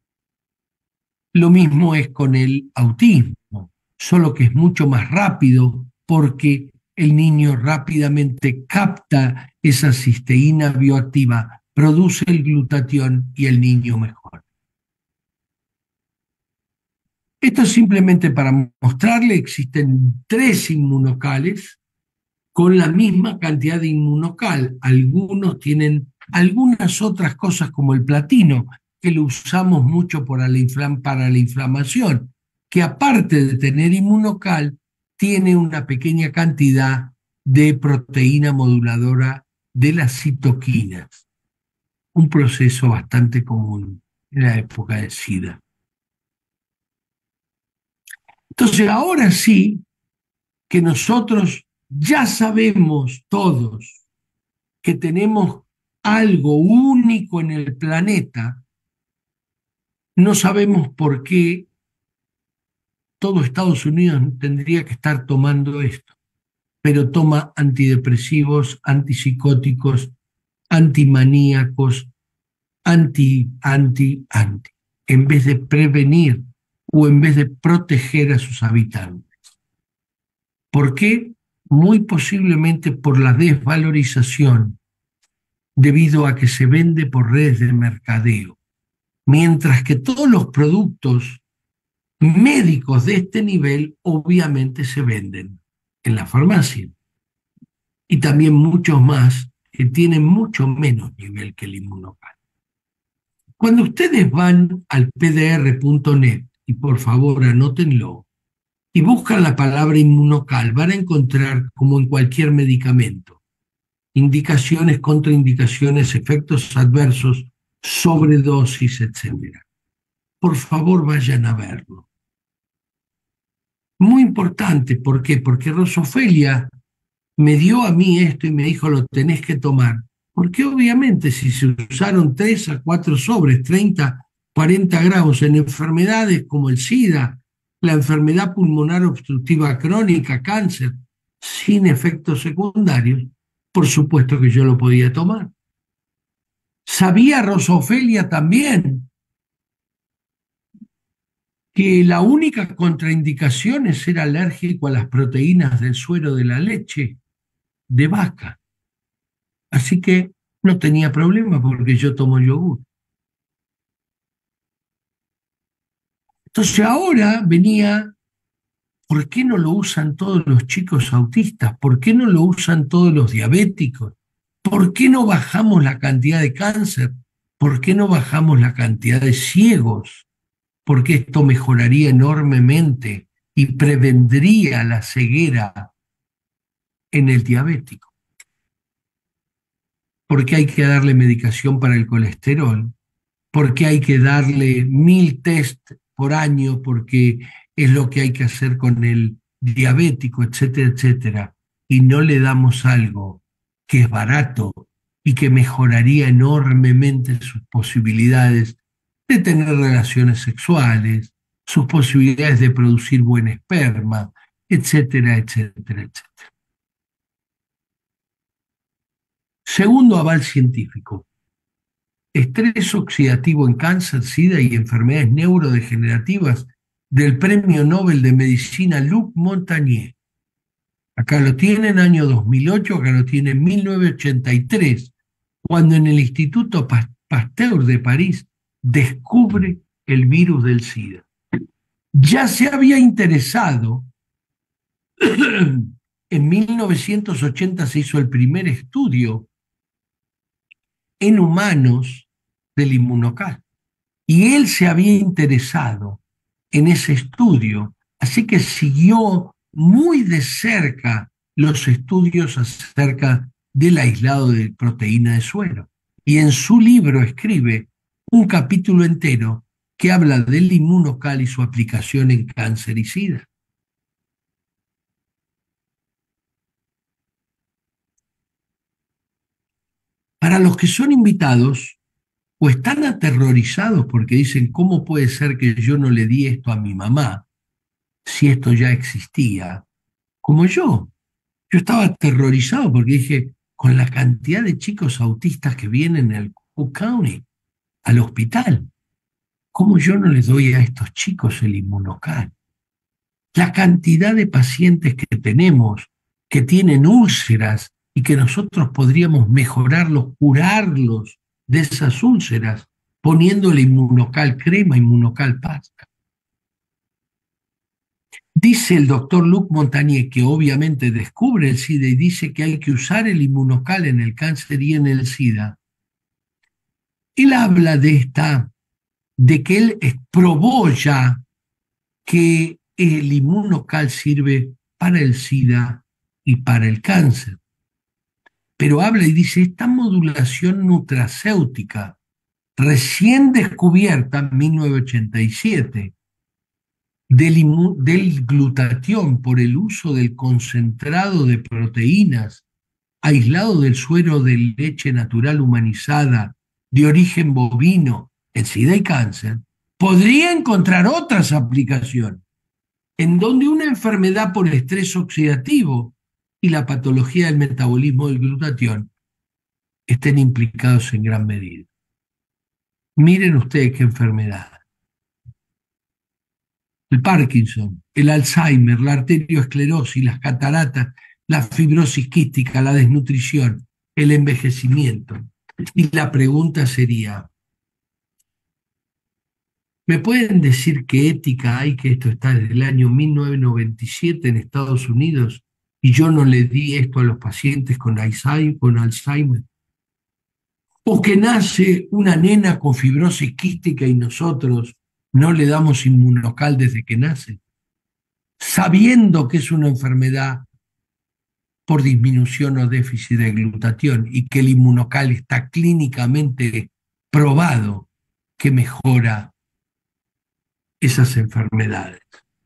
Lo mismo es con el autismo, solo que es mucho más rápido porque el niño rápidamente capta esa cisteína bioactiva, produce el glutatión y el niño mejora. Esto es simplemente para mostrarle, existen tres inmunocales con la misma cantidad de inmunocal. Algunos tienen algunas otras cosas como el platino, que lo usamos mucho para la, inflam para la inflamación, que aparte de tener inmunocal, tiene una pequeña cantidad de proteína moduladora de las citoquinas, un proceso bastante común en la época de SIDA. Entonces, ahora sí que nosotros ya sabemos todos que tenemos algo único en el planeta, no sabemos por qué todo Estados Unidos tendría que estar tomando esto, pero toma antidepresivos, antipsicóticos, antimaníacos, anti, anti, anti, en vez de prevenir o en vez de proteger a sus habitantes. ¿Por qué? Muy posiblemente por la desvalorización, debido a que se vende por redes de mercadeo, mientras que todos los productos médicos de este nivel obviamente se venden en la farmacia, y también muchos más que tienen mucho menos nivel que el inmunocal. Cuando ustedes van al p d r punto net, y por favor anótenlo, y buscan la palabra inmunocal, van a encontrar, como en cualquier medicamento, indicaciones, contraindicaciones, efectos adversos, sobredosis, etcétera. Por favor, vayan a verlo. Muy importante, ¿por qué? Porque Rosofelia me dio a mí esto y me dijo, lo tenés que tomar. Porque obviamente si se usaron tres a cuatro sobres, treinta, cuarenta gramos en enfermedades como el SIDA, la enfermedad pulmonar obstructiva crónica, cáncer, sin efectos secundarios, por supuesto que yo lo podía tomar. Sabía Rosofelia también que la única contraindicación es ser alérgico a las proteínas del suero de la leche de vaca. Así que no tenía problema porque yo tomo yogur. Entonces ahora venía, ¿por qué no lo usan todos los chicos autistas? ¿Por qué no lo usan todos los diabéticos? ¿Por qué no bajamos la cantidad de cáncer? ¿Por qué no bajamos la cantidad de ciegos? Porque esto mejoraría enormemente y prevendría la ceguera en el diabético. Porque hay que darle medicación para el colesterol, porque hay que darle mil test por año, porque es lo que hay que hacer con el diabético, etcétera, etcétera, y no le damos algo que es barato y que mejoraría enormemente sus posibilidades de tener relaciones sexuales, sus posibilidades de producir buen esperma, etcétera, etcétera, etcétera. Segundo aval científico: estrés oxidativo en cáncer, SIDA y enfermedades neurodegenerativas, del Premio Nobel de Medicina Luc Montagnier. Acá lo tienen, año dos mil ocho, acá lo tienen mil novecientos ochenta y tres, cuando en el Instituto Pasteur de París descubre el virus del SIDA. Ya se había interesado, en mil novecientos ochenta se hizo el primer estudio en humanos del inmunocal, y él se había interesado en ese estudio, así que siguió muy de cerca los estudios acerca del aislado de proteína de suero, y en su libro escribe un capítulo entero que habla del inmunocal y su aplicación en cáncer y SIDA. Para los que son invitados o están aterrorizados porque dicen, ¿cómo puede ser que yo no le di esto a mi mamá si esto ya existía? Como yo. Yo estaba aterrorizado porque dije, con la cantidad de chicos autistas que vienen al Cook County, al hospital, ¿cómo yo no les doy a estos chicos el inmunocal? La cantidad de pacientes que tenemos que tienen úlceras y que nosotros podríamos mejorarlos, curarlos de esas úlceras, poniéndole inmunocal crema, inmunocal pasta. Dice el doctor Luc Montagnier, que obviamente descubre el SIDA y dice que hay que usar el inmunocal en el cáncer y en el SIDA. Él habla de esta, de que él probó ya que el inmunocal sirve para el SIDA y para el cáncer. Pero habla y dice, esta modulación nutracéutica, recién descubierta en mil novecientos ochenta y siete, del, del glutatión por el uso del concentrado de proteínas aislado del suero de leche natural humanizada de origen bovino en SIDA y cáncer, podría encontrar otras aplicaciones en donde una enfermedad por estrés oxidativo y la patología del metabolismo del glutatión estén implicados en gran medida. Miren ustedes qué enfermedad. El Parkinson, el Alzheimer, la arteriosclerosis, las cataratas, la fibrosis quística, la desnutrición, el envejecimiento. Y la pregunta sería, ¿me pueden decir qué ética hay que esto está desde el año mil novecientos noventa y siete en Estados Unidos y yo no le di esto a los pacientes con Alzheimer? ¿O que nace una nena con fibrosis quística y nosotros no le damos inmunocal desde que nace, sabiendo que es una enfermedad por disminución o déficit de glutatión y que el inmunocal está clínicamente probado que mejora esas enfermedades?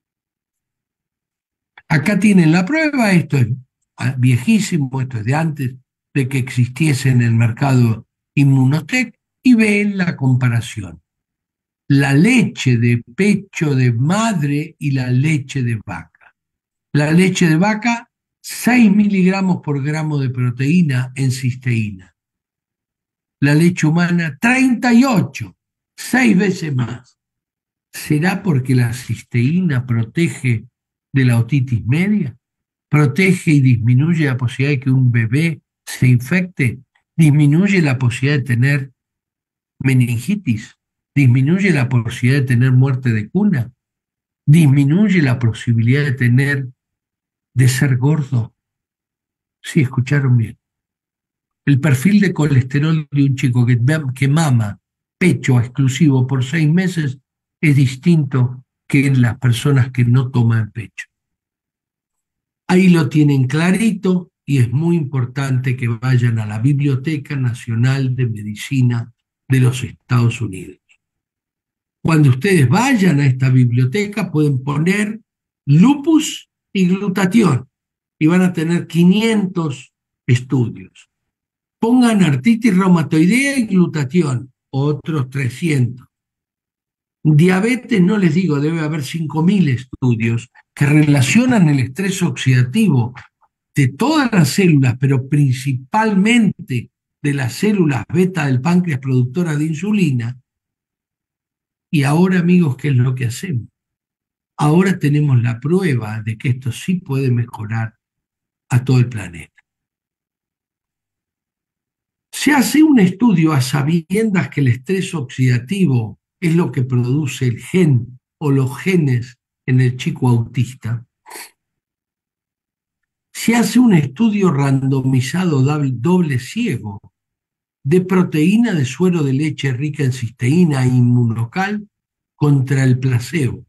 Acá tienen la prueba, esto es viejísimo, esto es de antes de que existiese en el mercado Inmunotech, y ven la comparación. La leche de pecho de madre y la leche de vaca. La leche de vaca, seis miligramos por gramo de proteína en cisteína. La leche humana, treinta y ocho, seis veces más. ¿Será porque la cisteína protege de la otitis media? ¿Protege y disminuye la posibilidad de que un bebé se infecte? ¿Disminuye la posibilidad de tener meningitis? ¿Disminuye la posibilidad de tener muerte de cuna? ¿Disminuye la posibilidad de tener, de ser gordo? Sí, escucharon bien. El perfil de colesterol de un chico que, que mama pecho exclusivo por seis meses es distinto que en las personas que no toman pecho. Ahí lo tienen clarito y es muy importante que vayan a la Biblioteca Nacional de Medicina de los Estados Unidos. Cuando ustedes vayan a esta biblioteca pueden poner lupus y glutatión y van a tener quinientos estudios. Pongan artritis reumatoidea y glutatión, otros trescientos. Diabetes, no les digo, debe haber cinco mil estudios que relacionan el estrés oxidativo de todas las células, pero principalmente de las células beta del páncreas productoras de insulina. Y ahora, amigos, ¿qué es lo que hacemos? Ahora tenemos la prueba de que esto sí puede mejorar a todo el planeta. Se hace un estudio a sabiendas que el estrés oxidativo es lo que produce el gen o los genes en el chico autista. Se hace un estudio randomizado doble ciego de proteína de suero de leche rica en cisteína e inmunocal contra el placebo.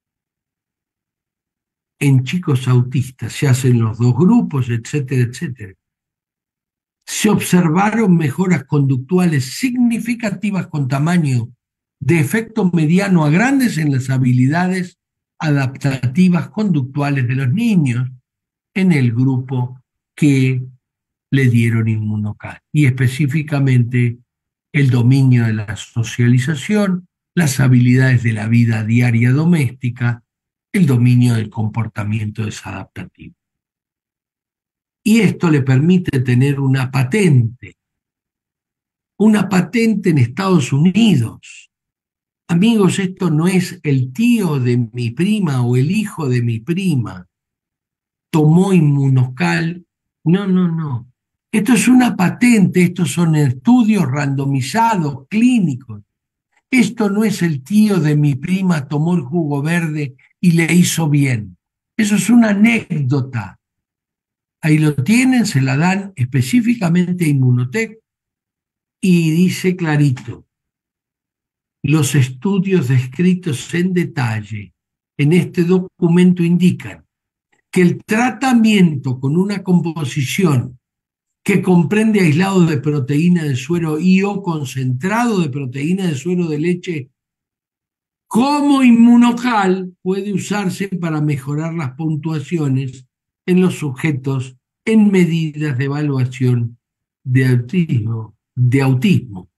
En chicos autistas se hacen los dos grupos, etcétera, etcétera. Se observaron mejoras conductuales significativas con tamaño de efecto mediano a grandes en las habilidades adaptativas conductuales de los niños en el grupo que le dieron inmunocal, y específicamente el dominio de la socialización, las habilidades de la vida diaria doméstica, el dominio del comportamiento desadaptativo. Y esto le permite tener una patente, una patente en Estados Unidos. Amigos, esto no es el tío de mi prima o el hijo de mi prima tomó inmunocal. No, no, no. Esto es una patente, estos son estudios randomizados, clínicos. Esto no es el tío de mi prima tomó el jugo verde y le hizo bien. Eso es una anécdota. Ahí lo tienen, se la dan específicamente a Inmunotech y dice clarito, los estudios descritos en detalle en este documento indican que el tratamiento con una composición que comprende aislado de proteína de suero y o concentrado de proteína de suero de leche como inmunocal puede usarse para mejorar las puntuaciones en los sujetos en medidas de evaluación de autismo. De autismo.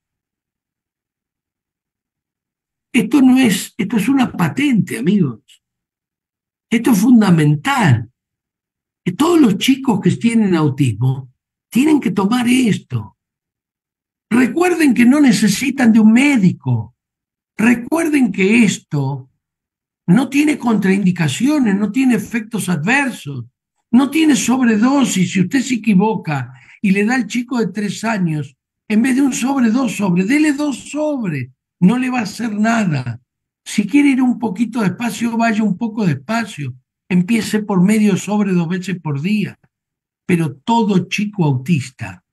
Esto no es, esto es una patente, amigos. Esto es fundamental. Todos los chicos que tienen autismo tienen que tomar esto. Recuerden que no necesitan de un médico. Recuerden que esto no tiene contraindicaciones, no tiene efectos adversos, no tiene sobredosis. Si usted se equivoca y le da al chico de tres años, en vez de un sobre, dos sobres, dele dos sobres, no le va a hacer nada. Si quiere ir un poquito despacio, vaya un poco despacio. Empiece por medio sobre dos veces por día. Pero todo chico autista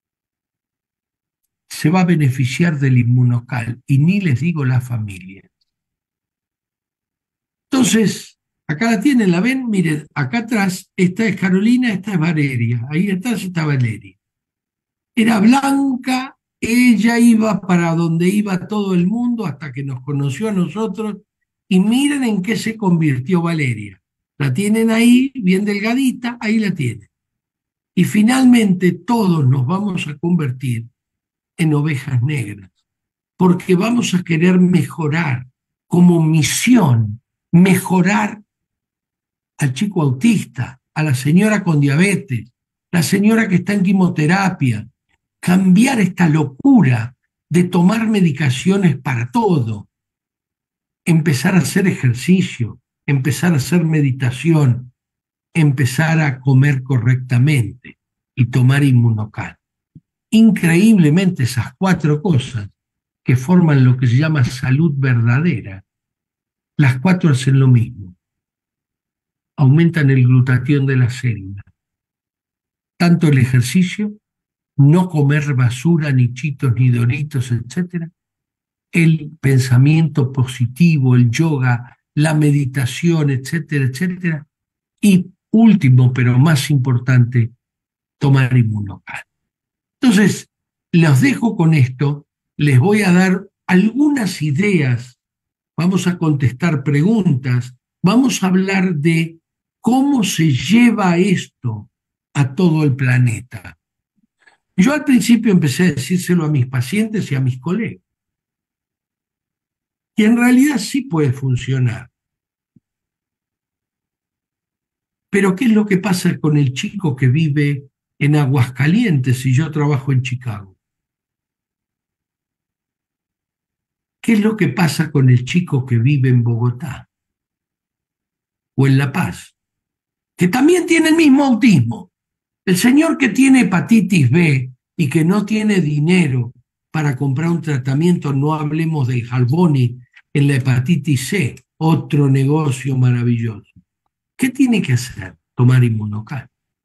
se va a beneficiar del inmunocal, y ni les digo la familia. Entonces, acá la tienen, ¿la ven? Miren, acá atrás, esta es Carolina, esta es Valeria, ahí atrás está Valeria. Era blanca, ella iba para donde iba todo el mundo hasta que nos conoció a nosotros, y miren en qué se convirtió Valeria. La tienen ahí, bien delgadita, ahí la tienen. Y finalmente todos nos vamos a convertir en ovejas negras, porque vamos a querer mejorar como misión, mejorar al chico autista, a la señora con diabetes, la señora que está en quimioterapia, cambiar esta locura de tomar medicaciones para todo, empezar a hacer ejercicio, empezar a hacer meditación, empezar a comer correctamente y tomar inmunocal. Increíblemente esas cuatro cosas que forman lo que se llama salud verdadera, las cuatro hacen lo mismo. Aumentan el glutatión de la célula. Tanto el ejercicio, no comer basura, ni chitos, ni doritos, etcétera, el pensamiento positivo, el yoga, la meditación, etcétera, etcétera, y último, pero más importante, tomar inmunocal. Entonces, los dejo con esto, les voy a dar algunas ideas, vamos a contestar preguntas, vamos a hablar de cómo se lleva esto a todo el planeta. Yo al principio empecé a decírselo a mis pacientes y a mis colegas, y en realidad sí puede funcionar. Pero ¿qué es lo que pasa con el chico que vive en Aguascalientes si yo trabajo en Chicago? ¿Qué es lo que pasa con el chico que vive en Bogotá o en La Paz, que también tiene el mismo autismo? El señor que tiene hepatitis B y que no tiene dinero para comprar un tratamiento, no hablemos del Halboni en la hepatitis C, otro negocio maravilloso. ¿Qué tiene que hacer? Tomar inmunocal.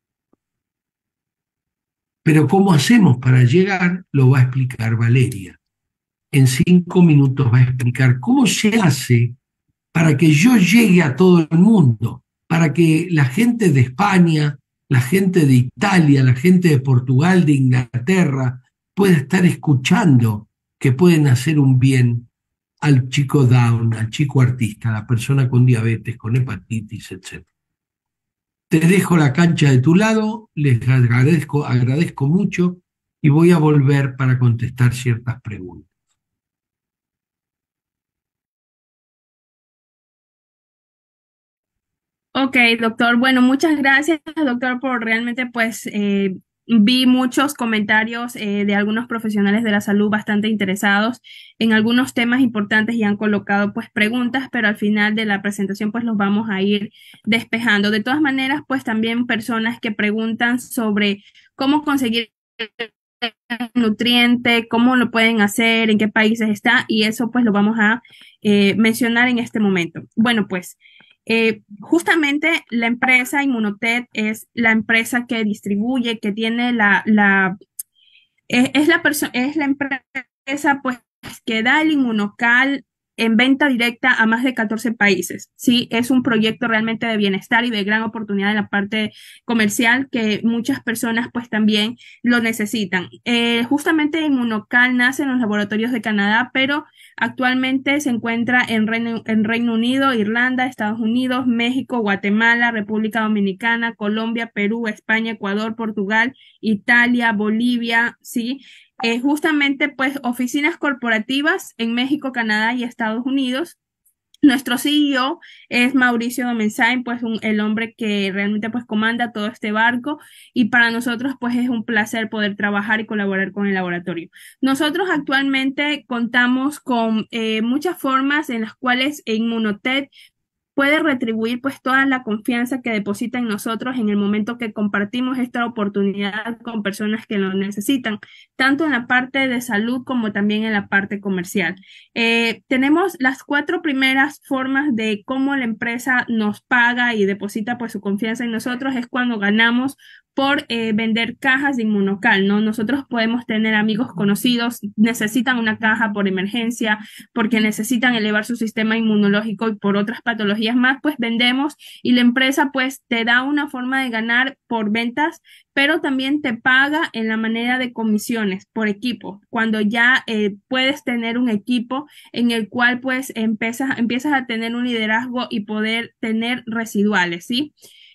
Pero ¿cómo hacemos para llegar? Lo va a explicar Valeria. En cinco minutos va a explicar cómo se hace para que yo llegue a todo el mundo, para que la gente de España, la gente de Italia, la gente de Portugal, de Inglaterra, pueda estar escuchando que pueden hacer un bien al chico Down, al chico artista, a la persona con diabetes, con hepatitis, etcétera. Te dejo la cancha de tu lado, les agradezco, agradezco mucho y voy a volver para contestar ciertas preguntas. Ok, doctor. Bueno, muchas gracias, doctor, por realmente, pues, eh, vi muchos comentarios eh, de algunos profesionales de la salud bastante interesados en algunos temas importantes y han colocado, pues, preguntas, pero al final de la presentación, pues, los vamos a ir despejando. De todas maneras, pues, también personas que preguntan sobre cómo conseguir nutriente, cómo lo pueden hacer, en qué países está, y eso, pues, lo vamos a eh, mencionar en este momento. Bueno, pues. Eh, justamente la empresa Inmunotet es la empresa que distribuye, que tiene la, la es, es la perso- es la empresa pues que da el Inmunocal en venta directa a más de catorce países. Sí, es un proyecto realmente de bienestar y de gran oportunidad en la parte comercial que muchas personas pues también lo necesitan. Eh, justamente Inmunocal nace en los laboratorios de Canadá, pero actualmente se encuentra en Reino, en Reino Unido, Irlanda, Estados Unidos, México, Guatemala, República Dominicana, Colombia, Perú, España, Ecuador, Portugal, Italia, Bolivia, ¿sí? Eh, justamente, pues, oficinas corporativas en México, Canadá y Estados Unidos. Nuestro C E O es Mauricio Domenzain, pues un- el hombre que realmente pues comanda todo este barco y para nosotros pues es un placer poder trabajar y colaborar con el laboratorio. Nosotros actualmente contamos con eh, muchas formas en las cuales Inmunotech puede retribuir pues toda la confianza que deposita en nosotros en el momento que compartimos esta oportunidad con personas que lo necesitan, tanto en la parte de salud como también en la parte comercial. Eh, tenemos las cuatro primeras formas de cómo la empresa nos paga y deposita pues su confianza en nosotros es cuando ganamos por eh, vender cajas de Inmunocal, ¿no? Nosotros podemos tener amigos conocidos, necesitan una caja por emergencia, porque necesitan elevar su sistema inmunológico y por otras patologías más, pues vendemos y la empresa pues te da una forma de ganar por ventas, pero también te paga en la manera de comisiones por equipo, cuando ya eh, puedes tener un equipo en el cual pues empiezas, empiezas a tener un liderazgo y poder tener residuales, ¿sí?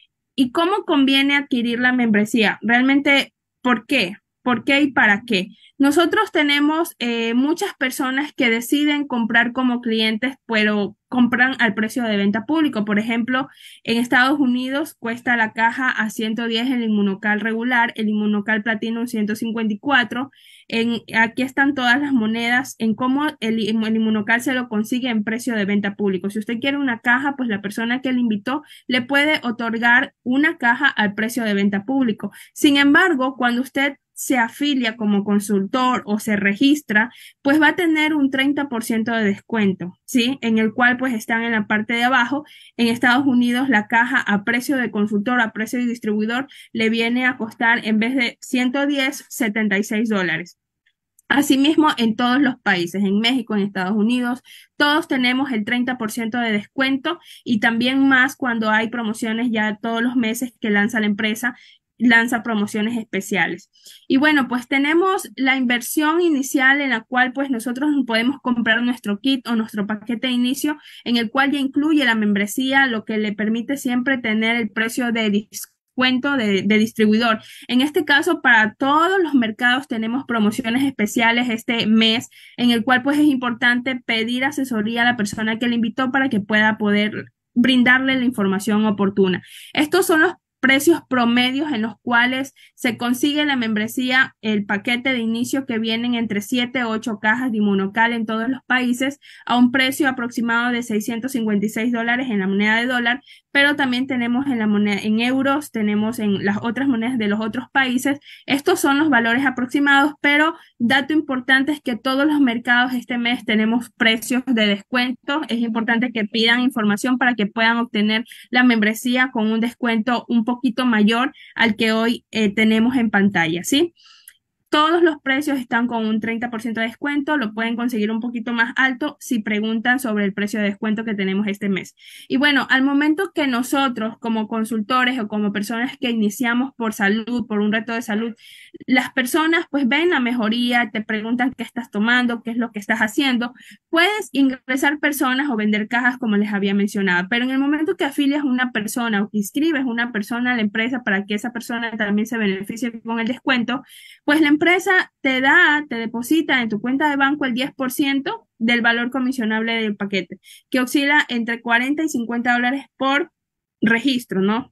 ¿Y cómo conviene adquirir la membresía? Realmente, ¿por qué? ¿Por qué y para qué? Nosotros tenemos eh, muchas personas que deciden comprar como clientes, pero compran al precio de venta público. Por ejemplo, en Estados Unidos cuesta la caja a ciento diez el Inmunocal regular, el Inmunocal Platinum ciento cincuenta y cuatro. En, aquí están todas las monedas en cómo el, el Inmunocal se lo consigue en precio de venta público. Si usted quiere una caja, pues la persona que le invitó le puede otorgar una caja al precio de venta público. Sin embargo, cuando usted se afilia como consultor o se registra, pues va a tener un treinta por ciento de descuento, ¿sí? En el cual pues están en la parte de abajo. En Estados Unidos la caja a precio de consultor, a precio de distribuidor, le viene a costar en vez de ciento diez, setenta y seis dólares. Asimismo, en todos los países, en México, en Estados Unidos, todos tenemos el treinta por ciento de descuento y también más cuando hay promociones ya todos los meses que lanza la empresa, lanza promociones especiales. Y bueno, pues tenemos la inversión inicial en la cual pues nosotros podemos comprar nuestro kit o nuestro paquete de inicio en el cual ya incluye la membresía, lo que le permite siempre tener el precio de descuento de, de distribuidor. En este caso, para todos los mercados tenemos promociones especiales este mes, en el cual pues es importante pedir asesoría a la persona que le invitó para que pueda poder brindarle la información oportuna. Estos son los precios promedios en los cuales se consigue la membresía, el paquete de inicio que vienen entre siete o ocho cajas de Inmunocal en todos los países a un precio aproximado de seiscientos cincuenta y seis dólares en la moneda de dólar, pero también tenemos en la moneda en euros, tenemos en las otras monedas de los otros países. Estos son los valores aproximados, pero dato importante es que todos los mercados este mes tenemos precios de descuento. Es importante que pidan información para que puedan obtener la membresía con un descuento un poquito mayor al que hoy eh, tenemos en pantalla, ¿sí? Todos los precios están con un treinta por ciento de descuento, lo pueden conseguir un poquito más alto si preguntan sobre el precio de descuento que tenemos este mes. Y bueno, al momento que nosotros como consultores o como personas que iniciamos por salud, por un reto de salud, las personas pues ven la mejoría, te preguntan qué estás tomando, qué es lo que estás haciendo, puedes ingresar personas o vender cajas como les había mencionado, pero en el momento que afilias a una persona o que inscribes a una persona a la empresa para que esa persona también se beneficie con el descuento, pues la empresa te da, te deposita en tu cuenta de banco el diez por ciento del valor comisionable del paquete, que oscila entre cuarenta y cincuenta dólares por registro, ¿no?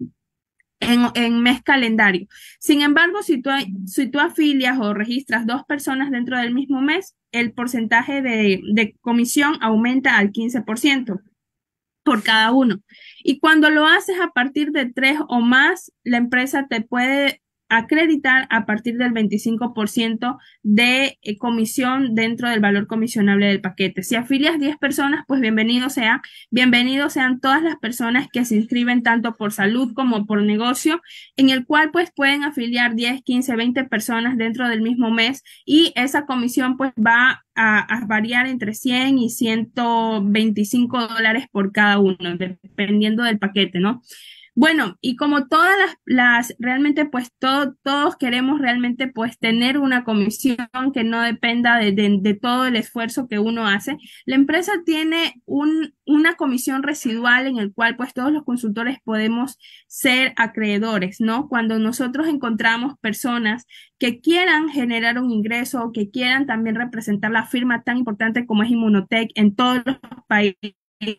En, en mes calendario. Sin embargo, si tú, si tú afilias o registras dos personas dentro del mismo mes, el porcentaje de, de comisión aumenta al quince por ciento por cada uno. Y cuando lo haces a partir de tres o más, la empresa te puede acreditar a partir del veinticinco por ciento de eh, comisión dentro del valor comisionable del paquete. Si afilias diez personas, pues bienvenido sea, bienvenidos sean todas las personas que se inscriben tanto por salud como por negocio, en el cual pues pueden afiliar diez, quince, veinte personas dentro del mismo mes y esa comisión pues va a, a variar entre cien y ciento veinticinco dólares por cada uno, dependiendo del paquete, ¿no? Bueno, y como todas las, las realmente pues todo, todos queremos realmente pues tener una comisión que no dependa de, de, de todo el esfuerzo que uno hace, la empresa tiene un, una comisión residual en el cual pues todos los consultores podemos ser acreedores, ¿no? Cuando nosotros encontramos personas que quieran generar un ingreso o que quieran también representar la firma tan importante como es Inmunotech en todos los países,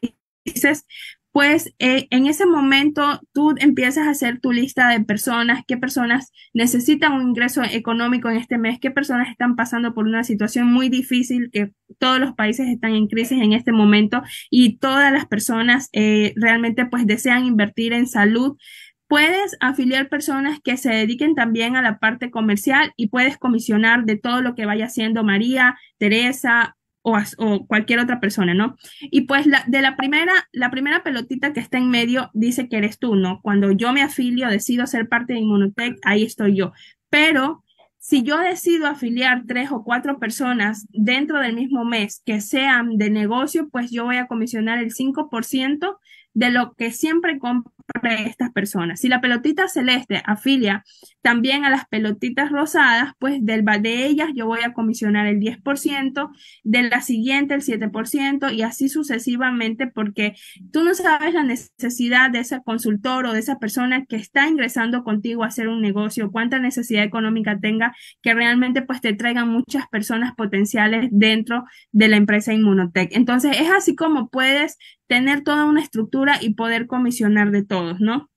pues eh, en ese momento tú empiezas a hacer tu lista de personas, qué personas necesitan un ingreso económico en este mes, qué personas están pasando por una situación muy difícil, que todos los países están en crisis en este momento y todas las personas eh, realmente pues desean invertir en salud. Puedes afiliar personas que se dediquen también a la parte comercial y puedes comisionar de todo lo que vaya haciendo María, Teresa o, as- o cualquier otra persona, ¿no? Y pues la, de la primera, la primera pelotita que está en medio dice que eres tú, ¿no? Cuando yo me afilio, decido ser parte de Inmunotech, ahí estoy yo. Pero si yo decido afiliar tres o cuatro personas dentro del mismo mes que sean de negocio, pues yo voy a comisionar el cinco por ciento de lo que siempre compre estas personas. Si la pelotita celeste afilia también a las pelotitas rosadas, pues del de ellas yo voy a comisionar el diez por ciento, de la siguiente el siete por ciento y así sucesivamente, porque tú no sabes la necesidad de ese consultor o de esa persona que está ingresando contigo a hacer un negocio, cuánta necesidad económica tenga, que realmente pues te traigan muchas personas potenciales dentro de la empresa Inmunotech. Entonces es así como puedes tener toda una estructura y poder comisionar de todos, ¿no?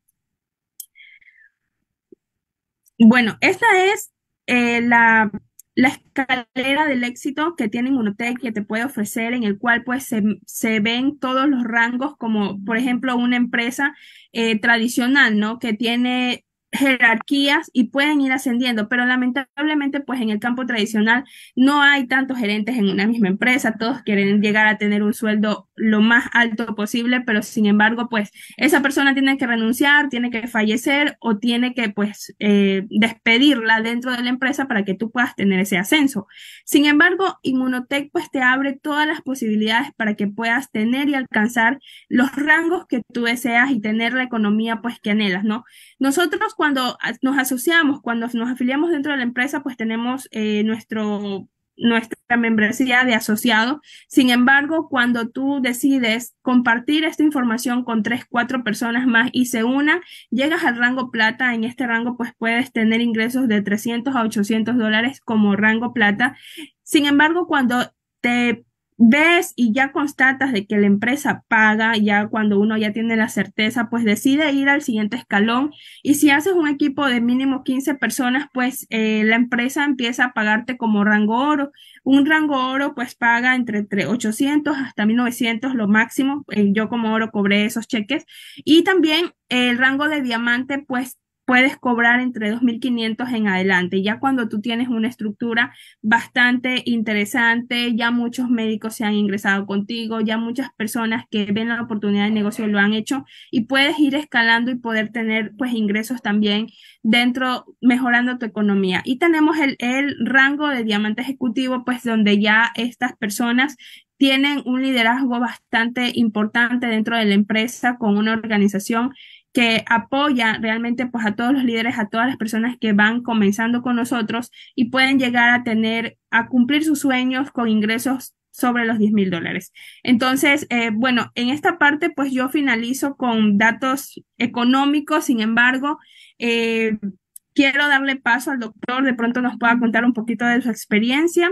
Bueno, esta es eh, la, la escalera del éxito que tiene Inmunotech, que te puede ofrecer, en el cual pues se, se ven todos los rangos, como por ejemplo una empresa eh, tradicional, ¿no? Que tiene jerarquías y pueden ir ascendiendo, pero lamentablemente pues en el campo tradicional no hay tantos gerentes en una misma empresa, todos quieren llegar a tener un sueldo lo más alto posible, pero sin embargo pues esa persona tiene que renunciar, tiene que fallecer o tiene que pues eh, despedirla dentro de la empresa para que tú puedas tener ese ascenso. Sin embargo, Inmunotech pues te abre todas las posibilidades para que puedas tener y alcanzar los rangos que tú deseas y tener la economía pues que anhelas, ¿no? Nosotros cuando nos asociamos, cuando nos afiliamos dentro de la empresa, pues tenemos eh, nuestro nuestra membresía de asociado. Sin embargo, cuando tú decides compartir esta información con tres, cuatro personas más y se unan, llegas al rango plata. En este rango, pues puedes tener ingresos de trescientos a ochocientos dólares como rango plata. Sin embargo, cuando te ves y ya constatas de que la empresa paga, ya cuando uno ya tiene la certeza, pues decide ir al siguiente escalón. Y si haces un equipo de mínimo quince personas, pues eh, la empresa empieza a pagarte como rango oro. Un rango oro pues paga entre, entre ochocientos hasta mil novecientos lo máximo. Eh, yo como oro cobré esos cheques. Y también el rango de diamante pues puedes cobrar entre dos mil quinientos en adelante. Ya cuando tú tienes una estructura bastante interesante, ya muchos médicos se han ingresado contigo, ya muchas personas que ven la oportunidad de negocio lo han hecho y puedes ir escalando y poder tener pues ingresos también dentro, mejorando tu economía. Y tenemos el, el rango de diamante ejecutivo, pues donde ya estas personas tienen un liderazgo bastante importante dentro de la empresa con una organización que apoya realmente pues a todos los líderes, a todas las personas que van comenzando con nosotros y pueden llegar a tener, a cumplir sus sueños con ingresos sobre los diez mil dólares. Entonces, eh, bueno, en esta parte pues yo finalizo con datos económicos. Sin embargo, eh, quiero darle paso al doctor, de pronto nos pueda contar un poquito de su experiencia,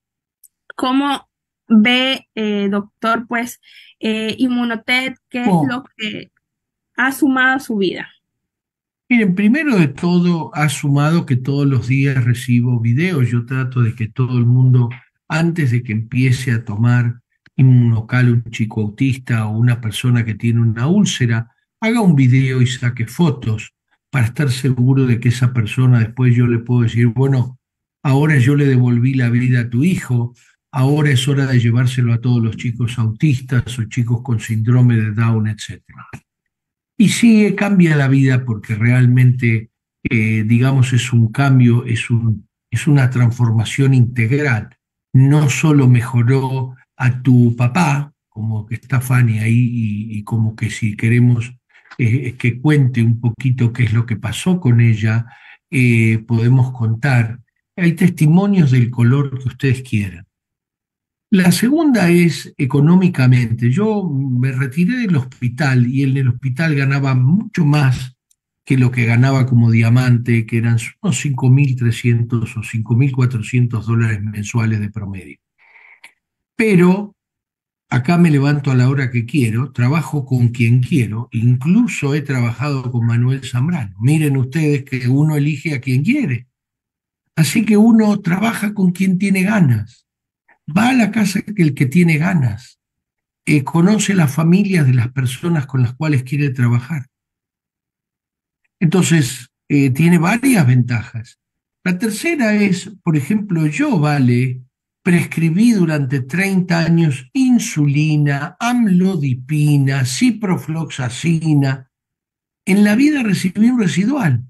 cómo ve, eh, doctor, pues eh, Inmunotech, qué es Oh, lo que ha sumado a su vida. miren, primero de todo, ha sumado que todos los días recibo videos. Yo trato de que todo el mundo, antes de que empiece a tomar Inmunocal, un chico autista o una persona que tiene una úlcera, haga un video y saque fotos. para estar seguro de que esa persona después yo le puedo decir, bueno, ahora yo le devolví la vida a tu hijo, ahora es hora de llevárselo a todos los chicos autistas o chicos con síndrome de Down, etcétera. Y sí, cambia la vida porque realmente, eh, digamos, es un cambio, es un, es una transformación integral. No solo mejoró a tu papá, como que está Fanny ahí, y, y como que si queremos eh, que cuente un poquito qué es lo que pasó con ella, eh, podemos contar. Hay testimonios del color que ustedes quieran. La segunda es económicamente. Yo me retiré del hospital y en el hospital ganaba mucho más que lo que ganaba como diamante, que eran unos cinco mil trescientos o cinco mil cuatrocientos dólares mensuales de promedio. Pero acá me levanto a la hora que quiero, trabajo con quien quiero, incluso he trabajado con Manuel Zambrano. Miren ustedes que uno elige a quien quiere. Así que uno trabaja con quien tiene ganas. Va a la casa que el que tiene ganas, eh, conoce las familias de las personas con las cuales quiere trabajar. Entonces, eh, tiene varias ventajas. La tercera es, por ejemplo, yo, Vale, prescribí durante treinta años insulina, amlodipina, ciprofloxacina. En la vida recibí un residual.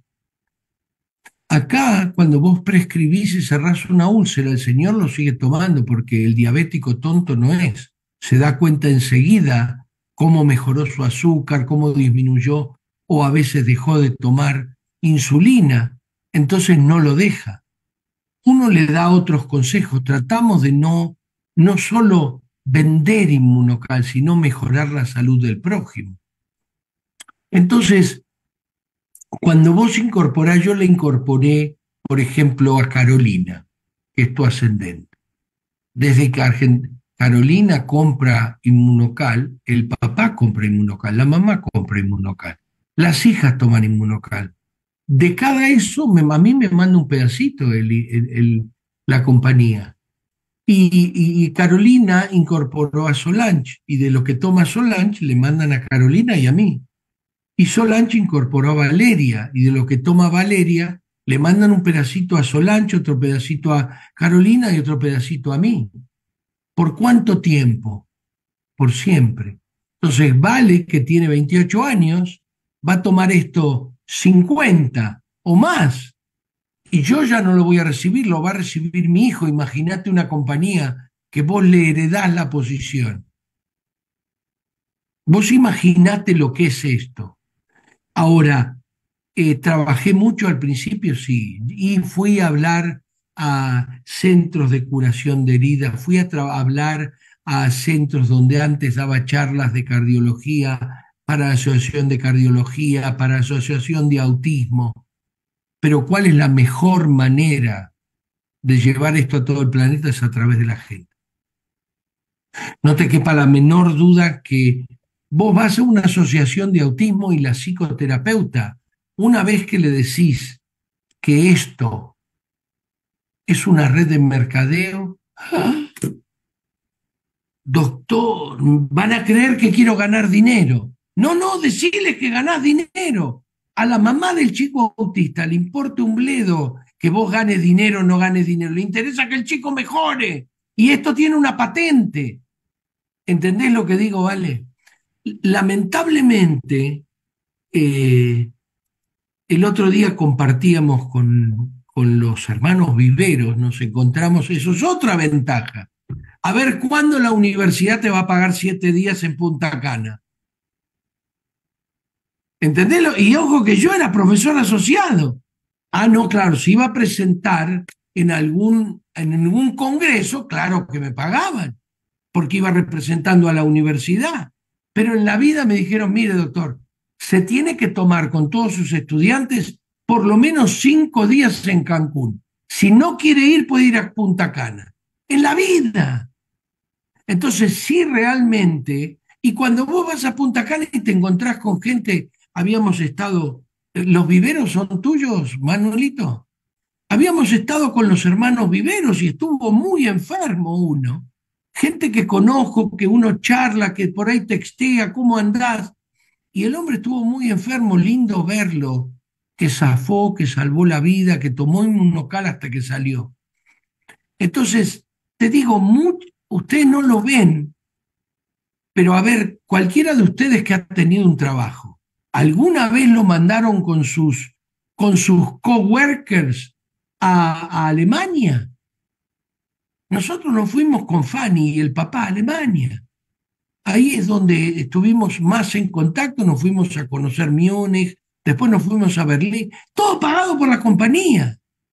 Acá, cuando vos prescribís y cerrás una úlcera, el señor lo sigue tomando porque el diabético tonto no es. Se da cuenta enseguida cómo mejoró su azúcar, cómo disminuyó o a veces dejó de tomar insulina, entonces no lo deja. Uno le da otros consejos, tratamos de no, no solo vender Inmunocal, sino mejorar la salud del prójimo. Entonces, cuando vos incorporás, yo le incorporé, por ejemplo, a Carolina, que es tu ascendente. Desde que Argent- Carolina compra Inmunocal, el papá compra Inmunocal, la mamá compra Inmunocal, las hijas toman Inmunocal. De cada eso, me, a mí me manda un pedacito el, el- el- la compañía. Y, y- y Carolina incorporó a Solange, y de lo que toma Solange le mandan a Carolina y a mí. Y Solange incorporó a Valeria, y de lo que toma Valeria, le mandan un pedacito a Solange, otro pedacito a Carolina y otro pedacito a mí. ¿Por cuánto tiempo? Por siempre. Entonces, Vale, que tiene veintiocho años, va a tomar esto cincuenta o más, y yo ya no lo voy a recibir, lo va a recibir mi hijo. Imagínate una compañía que vos le heredás la posición. Vos imaginate lo que es esto. Ahora, Eh, trabajé mucho al principio, sí, y fui a hablar a centros de curación de heridas, fui a tra- a hablar a centros donde antes daba charlas de cardiología, para la asociación de cardiología, para la asociación de autismo. Pero ¿cuál es la mejor manera de llevar esto a todo el planeta? Es a través de la gente. No te quepa la menor duda que vos vas a una asociación de autismo y la psicoterapeuta, una vez que le decís que esto es una red de mercadeo, ¡ah! Doctor, van a creer que quiero ganar dinero. No, no, decirles que ganás dinero. A la mamá del chico autista le importa un bledo que vos ganes dinero o no ganes dinero. Le interesa que el chico mejore. Y esto tiene una patente. ¿Entendés lo que digo, Vale? Lamentablemente, eh, el otro día compartíamos con, con los hermanos Viveros, nos encontramos, eso es otra ventaja. A ver cuándo la universidad te va a pagar siete días en Punta Cana. ¿Entendés? Y ojo que yo era profesor asociado. Ah, no, claro, si iba a presentar en algún, en algún congreso, claro que me pagaban, porque iba representando a la universidad. Pero en la vida me dijeron, mire, doctor, se tiene que tomar con todos sus estudiantes por lo menos cinco días en Cancún. Si no quiere ir, puede ir a Punta Cana. En la vida. Entonces, sí, realmente, y cuando vos vas a Punta Cana y te encontrás con gente, habíamos estado, ¿los Viveros son tuyos, Manuelito? Habíamos estado con los hermanos Viveros y estuvo muy enfermo uno. Gente que conozco, que uno charla, que por ahí textea, ¿cómo andás? Y el hombre estuvo muy enfermo, lindo verlo. que zafó, que salvó la vida, que tomó inmunocal hasta que salió. Entonces, te digo, much, ustedes no lo ven, pero a ver, cualquiera de ustedes que ha tenido un trabajo, ¿alguna vez lo mandaron con sus, con sus coworkers a, a Alemania? Nosotros nos fuimos con Fanny y el papá a Alemania. Ahí es donde estuvimos más en contacto, nos fuimos a conocer Múnich, después nos fuimos a Berlín, todo pagado por la compañía,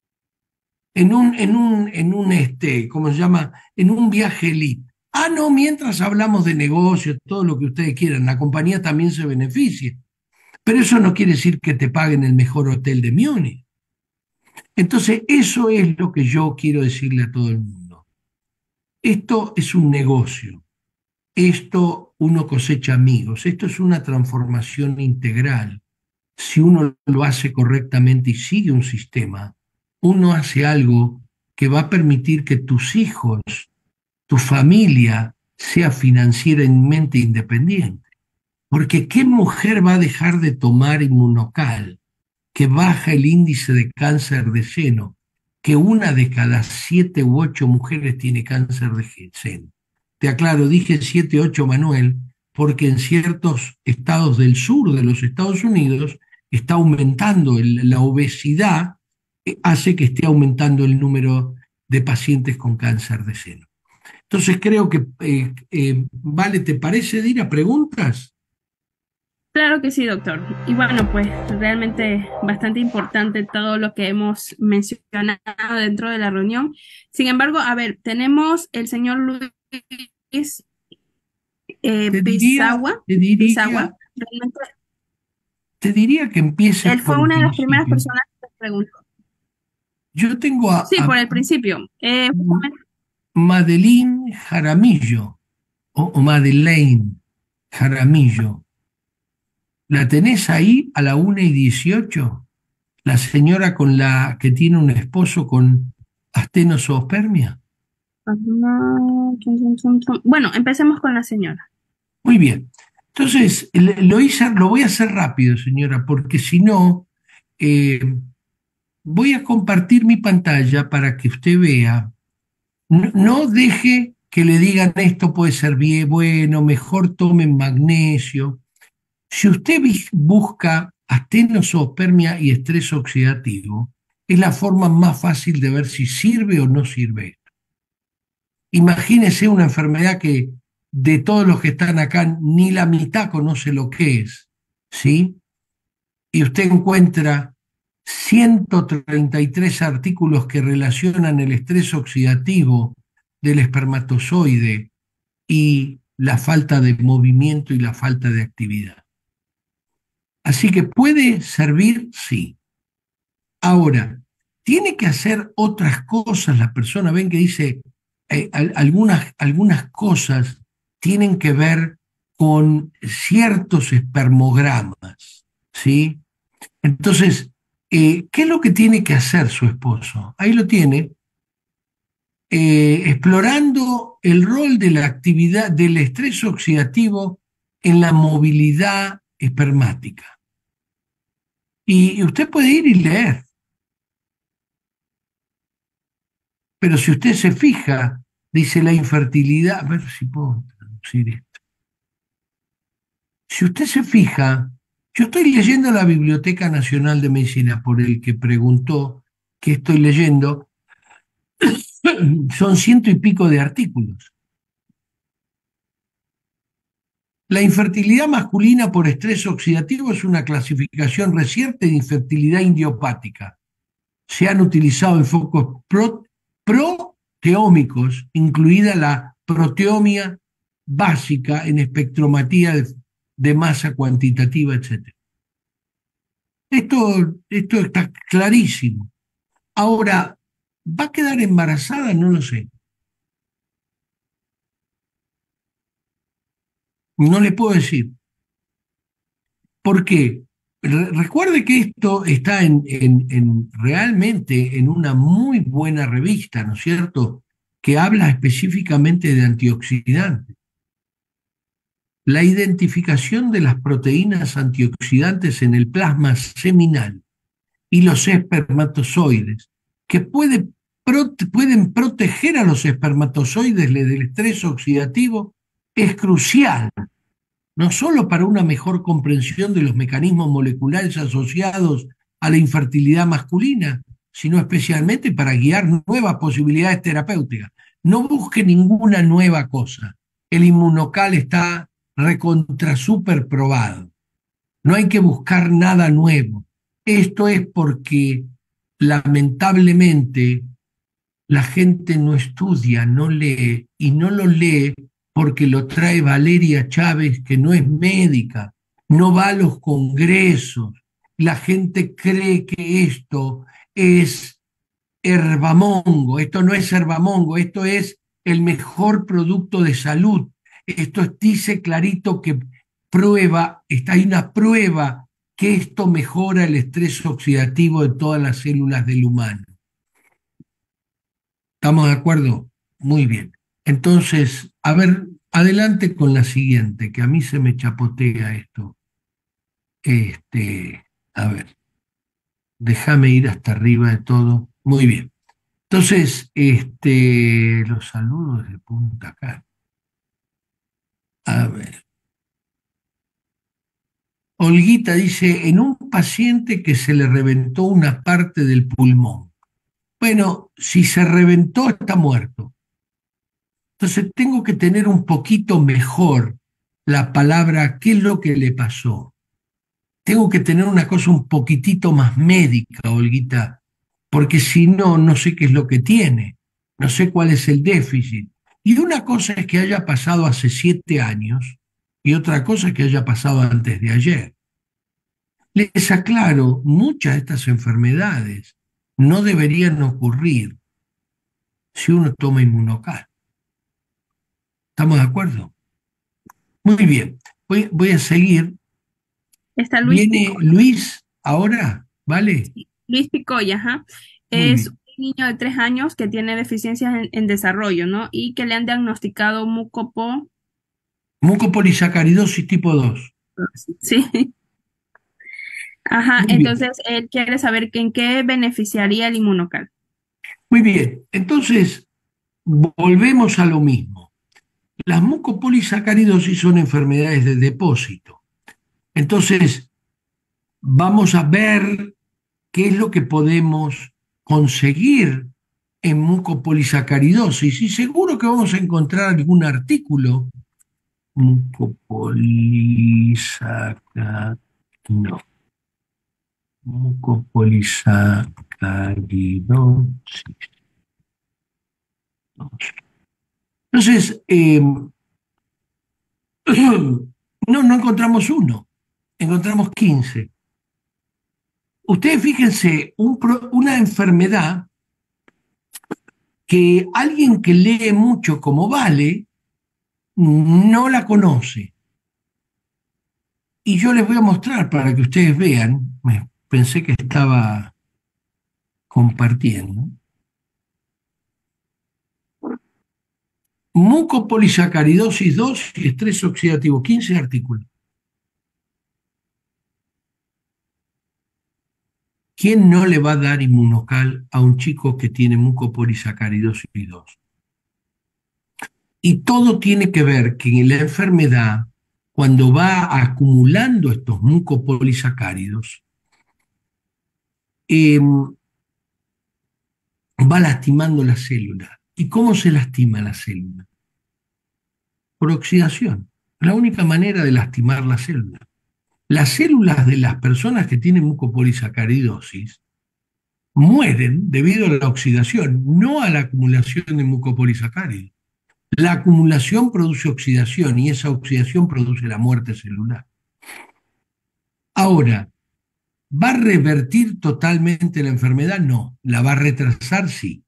en un, en un, en un este, ¿cómo se llama? En un viaje elite. Ah, no, mientras hablamos de negocios, todo lo que ustedes quieran, la compañía también se beneficia. Pero eso no quiere decir que te paguen el mejor hotel de Múnich. Entonces, eso es lo que yo quiero decirle a todo el mundo. Esto es un negocio. Esto uno cosecha amigos, esto es una transformación integral. Si uno lo hace correctamente y sigue un sistema, uno hace algo que va a permitir que tus hijos, tu familia, sea financieramente independiente. Porque ¿qué mujer va a dejar de tomar inmunocal que baja el índice de cáncer de seno? Que una de cada siete u ocho mujeres tiene cáncer de seno. Te aclaro, dije siete, ocho, Manuel, porque en ciertos estados del sur de los Estados Unidos está aumentando el, la obesidad, eh, hace que esté aumentando el número de pacientes con cáncer de seno. Entonces creo que, eh, eh, Vale, ¿te parece de ir a preguntas? Claro que sí, doctor. Y bueno, pues realmente bastante importante todo lo que hemos mencionado dentro de la reunión. Sin embargo, a ver, tenemos el señor Luis eh, Te diría, Pisagua. te diría, Pisagua. Realmente, te diría que empieces él por fue el una de las primeras principio. personas que preguntó. Yo tengo a, Sí, por a el principio. Eh, justamente, Madeline Jaramillo, o, o Madeleine Jaramillo. ¿La tenés ahí a la una y dieciocho? La señora con la que tiene un esposo con astenospermia. bueno, empecemos con la señora. Muy bien. Entonces, le- lo hice, lo voy a hacer rápido, señora, porque si no, eh, voy a compartir mi pantalla para que usted vea. No, no deje que le digan esto puede ser bien, bueno, mejor tomen magnesio. Si usted vi- busca astenospermia y estrés oxidativo, es la forma más fácil de ver si sirve o no sirve esto. Imagínese una enfermedad que de todos los que están acá ni la mitad conoce lo que es, ¿sí? Y usted encuentra ciento treinta y tres artículos que relacionan el estrés oxidativo del espermatozoide y la falta de movimiento y la falta de actividad. Así que puede servir, sí. Ahora, tiene que hacer otras cosas. La persona, ven que dice, eh, al- algunas, algunas cosas tienen que ver con ciertos espermogramas, ¿sí? Entonces, eh, ¿qué es lo que tiene que hacer su esposo? Ahí lo tiene, eh, explorando el rol de la actividad del estrés oxidativo en la movilidad espermática. Y, y usted puede ir y leer, pero si usted se fija, dice la infertilidad, a ver si puedo traducir esto. Si usted se fija, yo estoy leyendo la Biblioteca Nacional de Medicina por el que preguntó qué estoy leyendo, son ciento y pico de artículos. La infertilidad masculina por estrés oxidativo es una clasificación reciente de infertilidad idiopática. Se han utilizado enfocos pro, proteómicos, incluida la proteomia básica en espectrometría de, de masa cuantitativa, etcétera. Esto, esto está clarísimo. Ahora, ¿va a quedar embarazada? No lo sé. No le puedo decir. ¿Por qué? Re- Recuerde que esto está en, en- en- realmente en una muy buena revista, ¿no es cierto? Que habla específicamente de antioxidantes. La identificación de las proteínas antioxidantes en el plasma seminal y los espermatozoides, que puede, prote, pueden proteger a los espermatozoides del estrés oxidativo, es crucial, no solo para una mejor comprensión de los mecanismos moleculares asociados a la infertilidad masculina, sino especialmente para guiar nuevas posibilidades terapéuticas. No busque ninguna nueva cosa. El inmunocal está recontra super probado. No hay que buscar nada nuevo. Esto es porque lamentablemente la gente no estudia, no lee, y no lo lee porque lo trae Valeria Chávez, que no es médica, no va a los congresos. La gente cree que esto es herbamongo, esto no es herbamongo, esto es el mejor producto de salud. Esto dice clarito que prueba, está hay una prueba que esto mejora el estrés oxidativo de todas las células del humano. ¿Estamos de acuerdo? Muy bien. Entonces, a ver, adelante con la siguiente, que a mí se me chapotea esto. Este, a ver, déjame ir hasta arriba de todo. Muy bien. Entonces, este, los saludos de Punta Cana. A ver. Olguita dice, en un paciente que se le reventó una parte del pulmón. Bueno, si se reventó, está muerto. Entonces tengo que tener un poquito mejor la palabra, ¿qué es lo que le pasó? Tengo que tener una cosa un poquitito más médica, Olguita, porque si no, no sé qué es lo que tiene, no sé cuál es el déficit. Y una cosa es que haya pasado hace siete años y otra cosa es que haya pasado antes de ayer. Les aclaro, muchas de estas enfermedades no deberían ocurrir si uno toma inmunocal. ¿Estamos de acuerdo? Muy bien, voy, voy a seguir. Está Luis Viene Picoya. Luis ahora, ¿vale? Sí, Luis Picoya, ajá. Muy Es bien. un niño de tres años que tiene deficiencias en, en desarrollo, ¿no? Y que le han diagnosticado mucopo. Mucopolisacaridosis tipo dos. Sí. Ajá, Muy bien, entonces él quiere saber que en qué beneficiaría el inmunocal. muy bien. Entonces, volvemos a lo mismo. Las mucopolisacaridosis son enfermedades de depósito. Entonces, vamos a ver qué es lo que podemos conseguir en mucopolisacaridosis y seguro que vamos a encontrar algún artículo. Mucopolisacaridosis. No, mucopolisacaridosis. Entonces, eh, no, no encontramos uno, encontramos quince. Ustedes fíjense, un pro- una enfermedad que alguien que lee mucho como Vale no la conoce. Y yo les voy a mostrar para que ustedes vean, me pensé que estaba compartiendo. Mucopolisacaridosis dos y estrés oxidativo, quince artículos. ¿Quién no le va a dar inmunocal a un chico que tiene mucopolisacaridosis dos? Y todo tiene que ver que en la enfermedad, cuando va acumulando estos mucopolisacáridos, eh, va lastimando la célula. ¿Y cómo se lastima la célula? Por oxidación. La única manera de lastimar la célula. Las células de las personas que tienen mucopolisacaridosis mueren debido a la oxidación, no a la acumulación de mucopolisacáridos. La acumulación produce oxidación y esa oxidación produce la muerte celular. Ahora, ¿va a revertir totalmente la enfermedad? No. ¿La va a retrasar? Sí.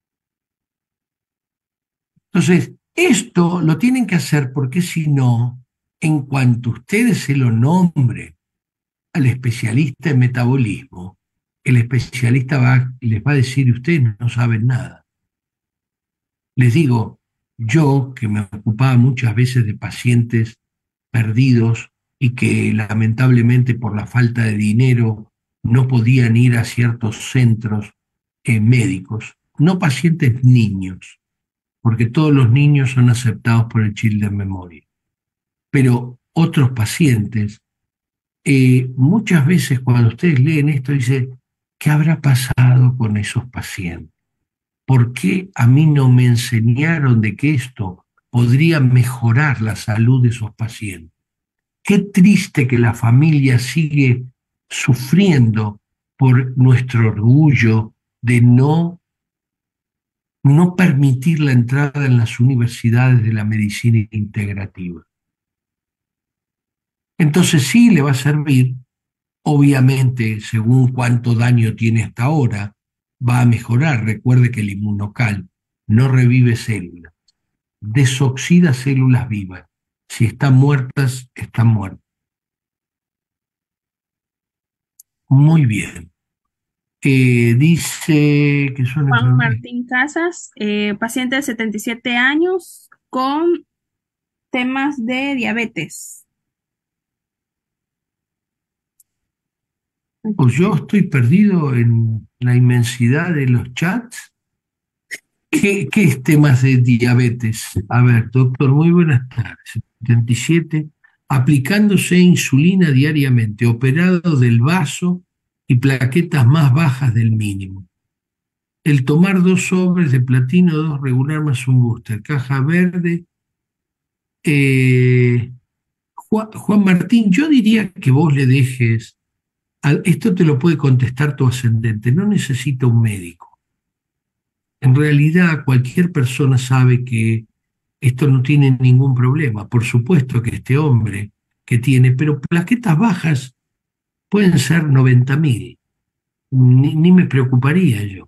Entonces, esto lo tienen que hacer porque si no, en cuanto ustedes se lo nombren al especialista en metabolismo, el especialista va, les va a decir, ustedes no saben nada. Les digo, yo que me ocupaba muchas veces de pacientes perdidos y que lamentablemente por la falta de dinero no podían ir a ciertos centros eh, médicos, no pacientes niños, porque todos los niños son aceptados por el Children's Memorial, pero otros pacientes, eh, muchas veces cuando ustedes leen esto, dicen, ¿qué habrá pasado con esos pacientes? ¿Por qué a mí no me enseñaron de que esto podría mejorar la salud de esos pacientes? Qué triste que la familia sigue sufriendo por nuestro orgullo de no, no permitir la entrada en las universidades de la medicina integrativa. Entonces sí le va a servir, obviamente, según cuánto daño tiene hasta ahora, va a mejorar. Recuerde que el inmunocal no revive células, desoxida células vivas. Si están muertas, están muertas. Muy bien. Eh, dice que son Juan enfermedades. Martín Casas, eh, paciente de setenta y siete años con temas de diabetes. Pues yo estoy perdido en la inmensidad de los chats. ¿Qué, qué es temas de diabetes? A ver, doctor, muy buenas tardes. setenta y siete, aplicándose insulina diariamente, operado del vaso y plaquetas más bajas del mínimo. El tomar dos sobres de platino, dos regular más un booster, caja verde. Eh, Juan, Juan Martín, yo diría que vos le dejes, a- esto te lo puede contestar tu ascendente, no necesita un médico. En realidad, cualquier persona sabe que esto no tiene ningún problema. Por supuesto que este hombre que tiene, pero plaquetas bajas pueden ser noventa mil. Ni, ni me preocuparía yo.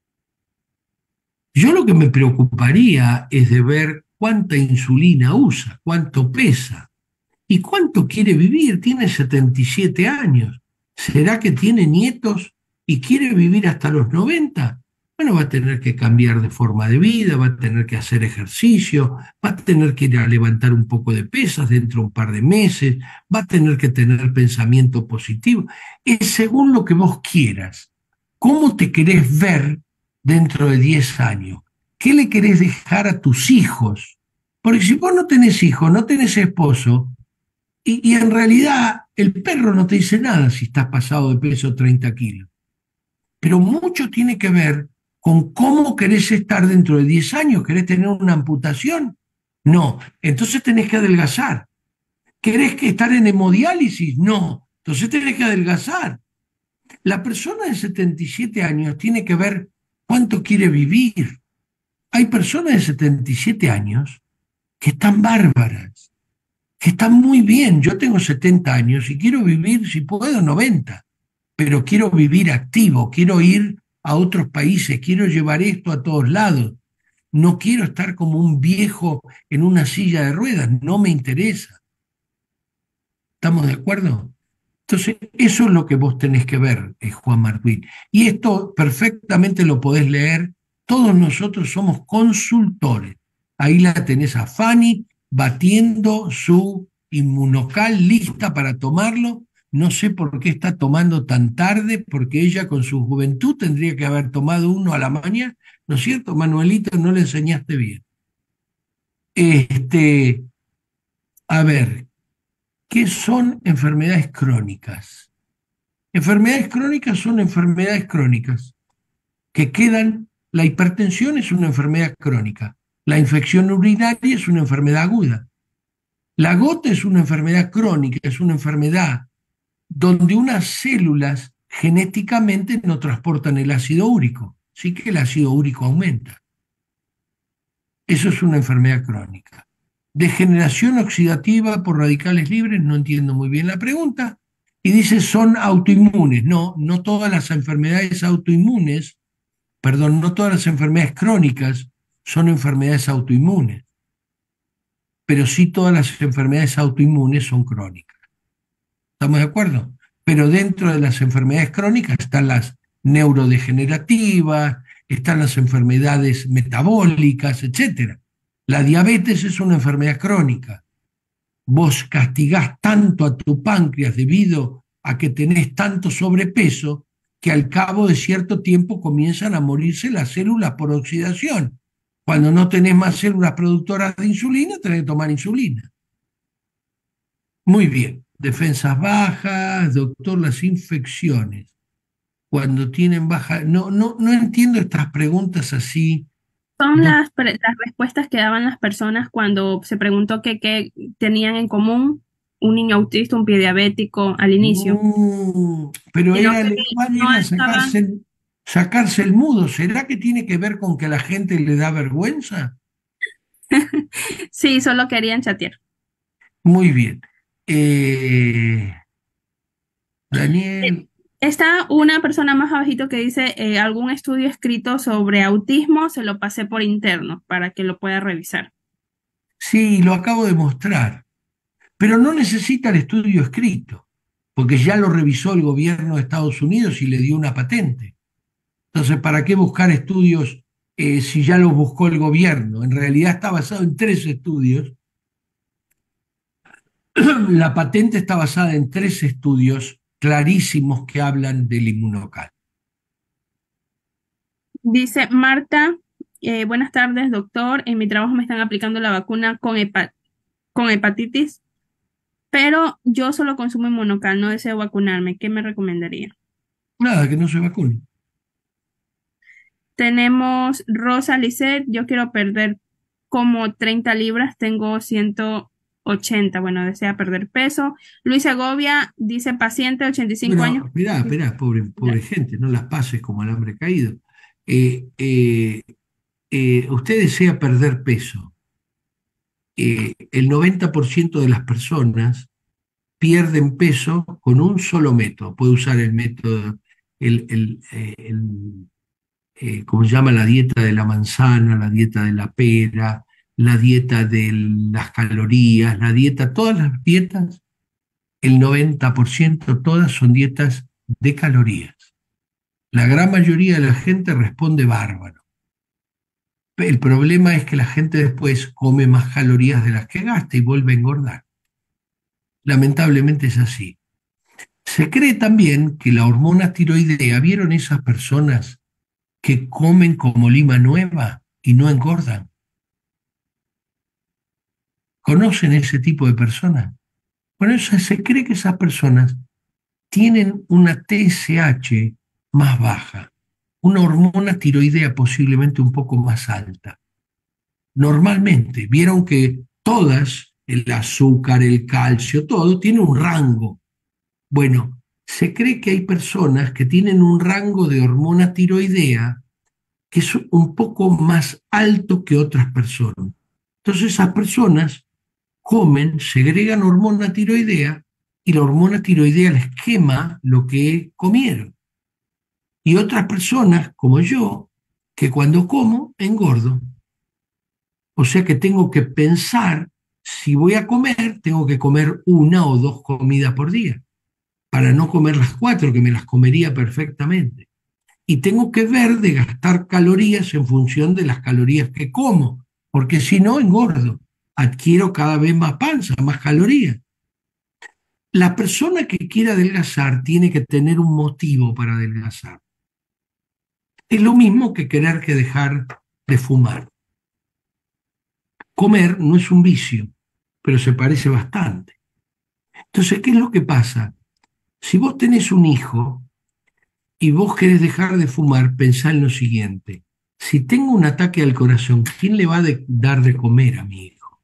Yo lo que me preocuparía es de ver cuánta insulina usa, cuánto pesa y cuánto quiere vivir. Tiene setenta y siete años. ¿Será que tiene nietos y quiere vivir hasta los noventa? Bueno, va a tener que cambiar de forma de vida, va a tener que hacer ejercicio, va a tener que ir a levantar un poco de pesas dentro de un par de meses, va a tener que tener pensamiento positivo. Es según lo que vos quieras. ¿Cómo te querés ver dentro de diez años? ¿Qué le querés dejar a tus hijos? Porque si vos no tenés hijos, no tenés esposo, y, y en realidad el perro no te dice nada si estás pasado de peso treinta kilos. Pero mucho tiene que ver con cómo querés estar dentro de diez años. ¿Querés tener una amputación? No. Entonces tenés que adelgazar. ¿Querés que estar en hemodiálisis? No. Entonces tenés que adelgazar. La persona de setenta y siete años tiene que ver cuánto quiere vivir. Hay personas de setenta y siete años que están bárbaras, que están muy bien. Yo tengo setenta años y quiero vivir, si puedo, noventa, pero quiero vivir activo, quiero ir a otros países, quiero llevar esto a todos lados. No quiero estar como un viejo en una silla de ruedas, no me interesa. ¿Estamos de acuerdo? Entonces, eso es lo que vos tenés que ver, eh, Juan Martín. Y esto perfectamente lo podés leer. Todos nosotros somos consultores. Ahí la tenés a Fanny batiendo su inmunocal lista para tomarlo. No sé por qué está tomando tan tarde, porque ella con su juventud tendría que haber tomado uno a la mañana. ¿No es cierto, Manuelito? No le enseñaste bien. Este, a ver, ¿qué son enfermedades crónicas? Enfermedades crónicas son enfermedades crónicas que quedan. La hipertensión es una enfermedad crónica. La infección urinaria es una enfermedad aguda. La gota es una enfermedad crónica, es una enfermedad donde unas células genéticamente no transportan el ácido úrico, sí que el ácido úrico aumenta. Eso es una enfermedad crónica. Degeneración oxidativa por radicales libres, no entiendo muy bien la pregunta. Y dice, son autoinmunes. No, no todas las enfermedades autoinmunes, perdón, no todas las enfermedades crónicas son enfermedades autoinmunes, pero sí todas las enfermedades autoinmunes son crónicas. ¿Estamos de acuerdo? Pero dentro de las enfermedades crónicas están las neurodegenerativas, están las enfermedades metabólicas, etcétera. La diabetes es una enfermedad crónica. Vos castigás tanto a tu páncreas debido a que tenés tanto sobrepeso que al cabo de cierto tiempo comienzan a morirse las células por oxidación. Cuando no tenés más células productoras de insulina, tenés que tomar insulina. Muy bien, defensas bajas, doctor, las infecciones. Cuando tienen baja... No, no, no entiendo estas preguntas así. Son No, las, pre- las respuestas que daban las personas cuando se preguntó que qué tenían en común un niño autista, un pie diabético al inicio, mm, pero sino era, que no era sacarse estaban. el, sacarse el mudo. ¿Será que tiene que ver con que a la gente le da vergüenza? Sí, solo querían chatear. Muy bien. Eh, Eh, Daniel, Está una persona más abajito que dice eh, algún estudio escrito sobre autismo, se lo pasé por interno para que lo pueda revisar. sí, lo acabo de mostrar, pero no necesita el estudio escrito, porque ya lo revisó el gobierno de Estados Unidos y le dio una patente. Entonces, ¿para qué buscar estudios eh, si ya los buscó el gobierno? En realidad está basado en tres estudios. La patente está basada en tres estudios clarísimos que hablan del inmunocal. Dice Marta, eh, buenas tardes, doctor. En mi trabajo me están aplicando la vacuna con, hepa- con hepatitis, pero yo solo consumo inmunocal, no deseo vacunarme. ¿Qué me recomendaría? Nada, que no se vacune. Tenemos Rosa Lisset, yo quiero perder como treinta libras, tengo ciento ochenta, bueno, desea perder peso. Luis Segovia dice paciente, ochenta y cinco Bueno, años. esperá, esperá, pobre, pobre gente, no las pases como alambre caído. Eh, eh, eh, usted desea perder peso. Eh, el noventa por ciento de las personas pierden peso con un solo método. Puede usar el método, el, el, eh, el, eh, como se llama, la dieta de la manzana, la dieta de la pera, la dieta de las calorías, la dieta, todas las dietas, el noventa por ciento todas son dietas de calorías. La gran mayoría de la gente responde bárbaro. El problema es que la gente después come más calorías de las que gasta y vuelve a engordar. Lamentablemente es así. Se cree también que la hormona tiroidea, ¿vieron esas personas que comen como lima nueva y no engordan? ¿Conocen ese tipo de personas? Bueno, eso, se cree que esas personas tienen una T S H más baja, una hormona tiroidea posiblemente un poco más alta. Normalmente, vieron que todas, el azúcar, el calcio, todo tiene un rango. Bueno, se cree que hay personas que tienen un rango de hormona tiroidea que es un poco más alto que otras personas. Entonces esas personas comen, segregan hormona tiroidea y la hormona tiroidea les quema lo que comieron. Y otras personas, como yo, que cuando como engordo. O sea que tengo que pensar, si voy a comer, tengo que comer una o dos comidas por día, para no comer las cuatro, que me las comería perfectamente. Y tengo que ver de gastar calorías en función de las calorías que como, porque si no, engordo, adquiero cada vez más panza, más calorías. La persona que quiera adelgazar tiene que tener un motivo para adelgazar. Es lo mismo que querer que dejar de fumar. Comer no es un vicio, pero se parece bastante. Entonces, ¿qué es lo que pasa? Si vos tenés un hijo y vos querés dejar de fumar, pensá en lo siguiente. Si tengo un ataque al corazón, ¿quién le va a de- dar de comer a mi hijo?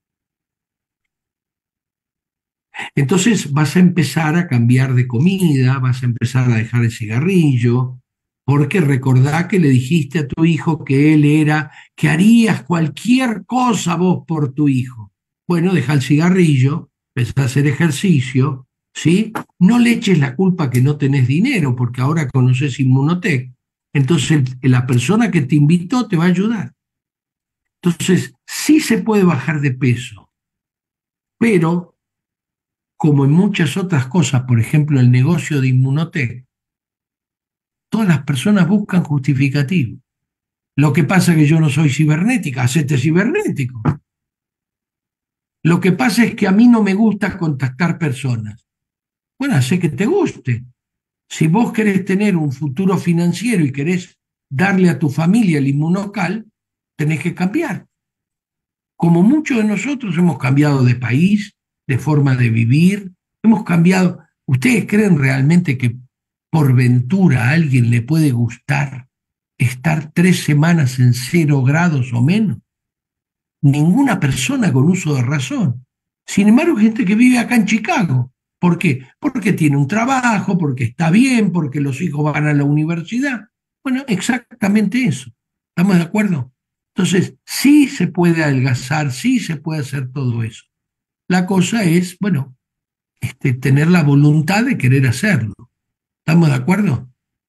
Entonces vas a empezar a cambiar de comida, vas a empezar a dejar el cigarrillo, porque recordá que le dijiste a tu hijo que él era, que harías cualquier cosa vos por tu hijo. Bueno, deja el cigarrillo, empezá a hacer ejercicio, ¿sí? No le eches la culpa que no tenés dinero, porque ahora conoces Inmunotech. Entonces el- la persona que te invitó te va a ayudar. Entonces, sí se puede bajar de peso, pero como en muchas otras cosas, por ejemplo, el negocio de Inmunotech, todas las personas buscan justificativos. Lo que pasa es que yo no soy cibernética, hacete cibernético. Lo que pasa es que a mí no me gusta contactar personas. Bueno, hace que te guste. Si vos querés tener un futuro financiero y querés darle a tu familia el inmunocal, tenés que cambiar. Como muchos de nosotros hemos cambiado de país, de forma de vivir, hemos cambiado. ¿Ustedes creen realmente que por ventura a alguien le puede gustar estar tres semanas en cero grados o menos? Ninguna persona con uso de razón. Sin embargo, hay gente que vive acá en Chicago. ¿Por qué? Porque tiene un trabajo, porque está bien, porque los hijos van a la universidad. Bueno, exactamente eso. ¿Estamos de acuerdo? Entonces, sí se puede adelgazar, sí se puede hacer todo eso. La cosa es, bueno, este, tener la voluntad de querer hacerlo. ¿Estamos de acuerdo?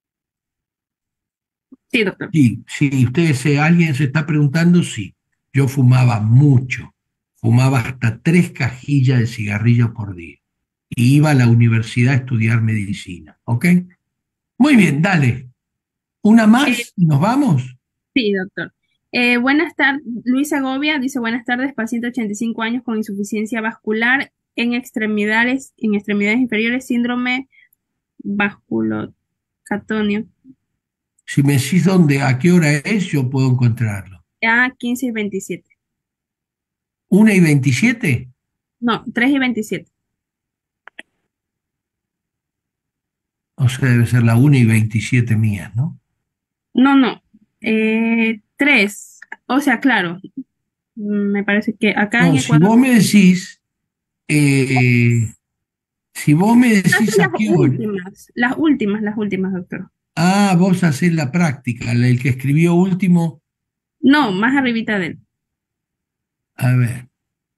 Sí, doctor. Sí, si ustedes, eh, alguien se está preguntando, sí. Yo fumaba mucho, fumaba hasta tres cajillas de cigarrillos por día. Y iba a la universidad a estudiar medicina, ¿ok? Muy bien, dale. ¿Una Eh, más y nos vamos? sí, doctor. Eh, buenas tardes. Luisa Govia dice buenas tardes, paciente ochenta y cinco años con insuficiencia vascular en extremidades, en extremidades inferiores, síndrome vasculocatonio. Si me decís dónde, a qué hora es, yo puedo encontrarlo. A quince y veintisiete. ¿Una y veintisiete? No, tres y veintisiete. O sea, debe ser la una y veintisiete mías, ¿no? No, no. Eh, tres. O sea, claro, mm, me parece que acá en No, si Ecuador. vos me decís, eh, si vos me Estas decís son a las qué hora. últimas, las últimas, las últimas, doctor. Ah, vos hacés la práctica, la- el que escribió último. No, más arribita de él. A ver.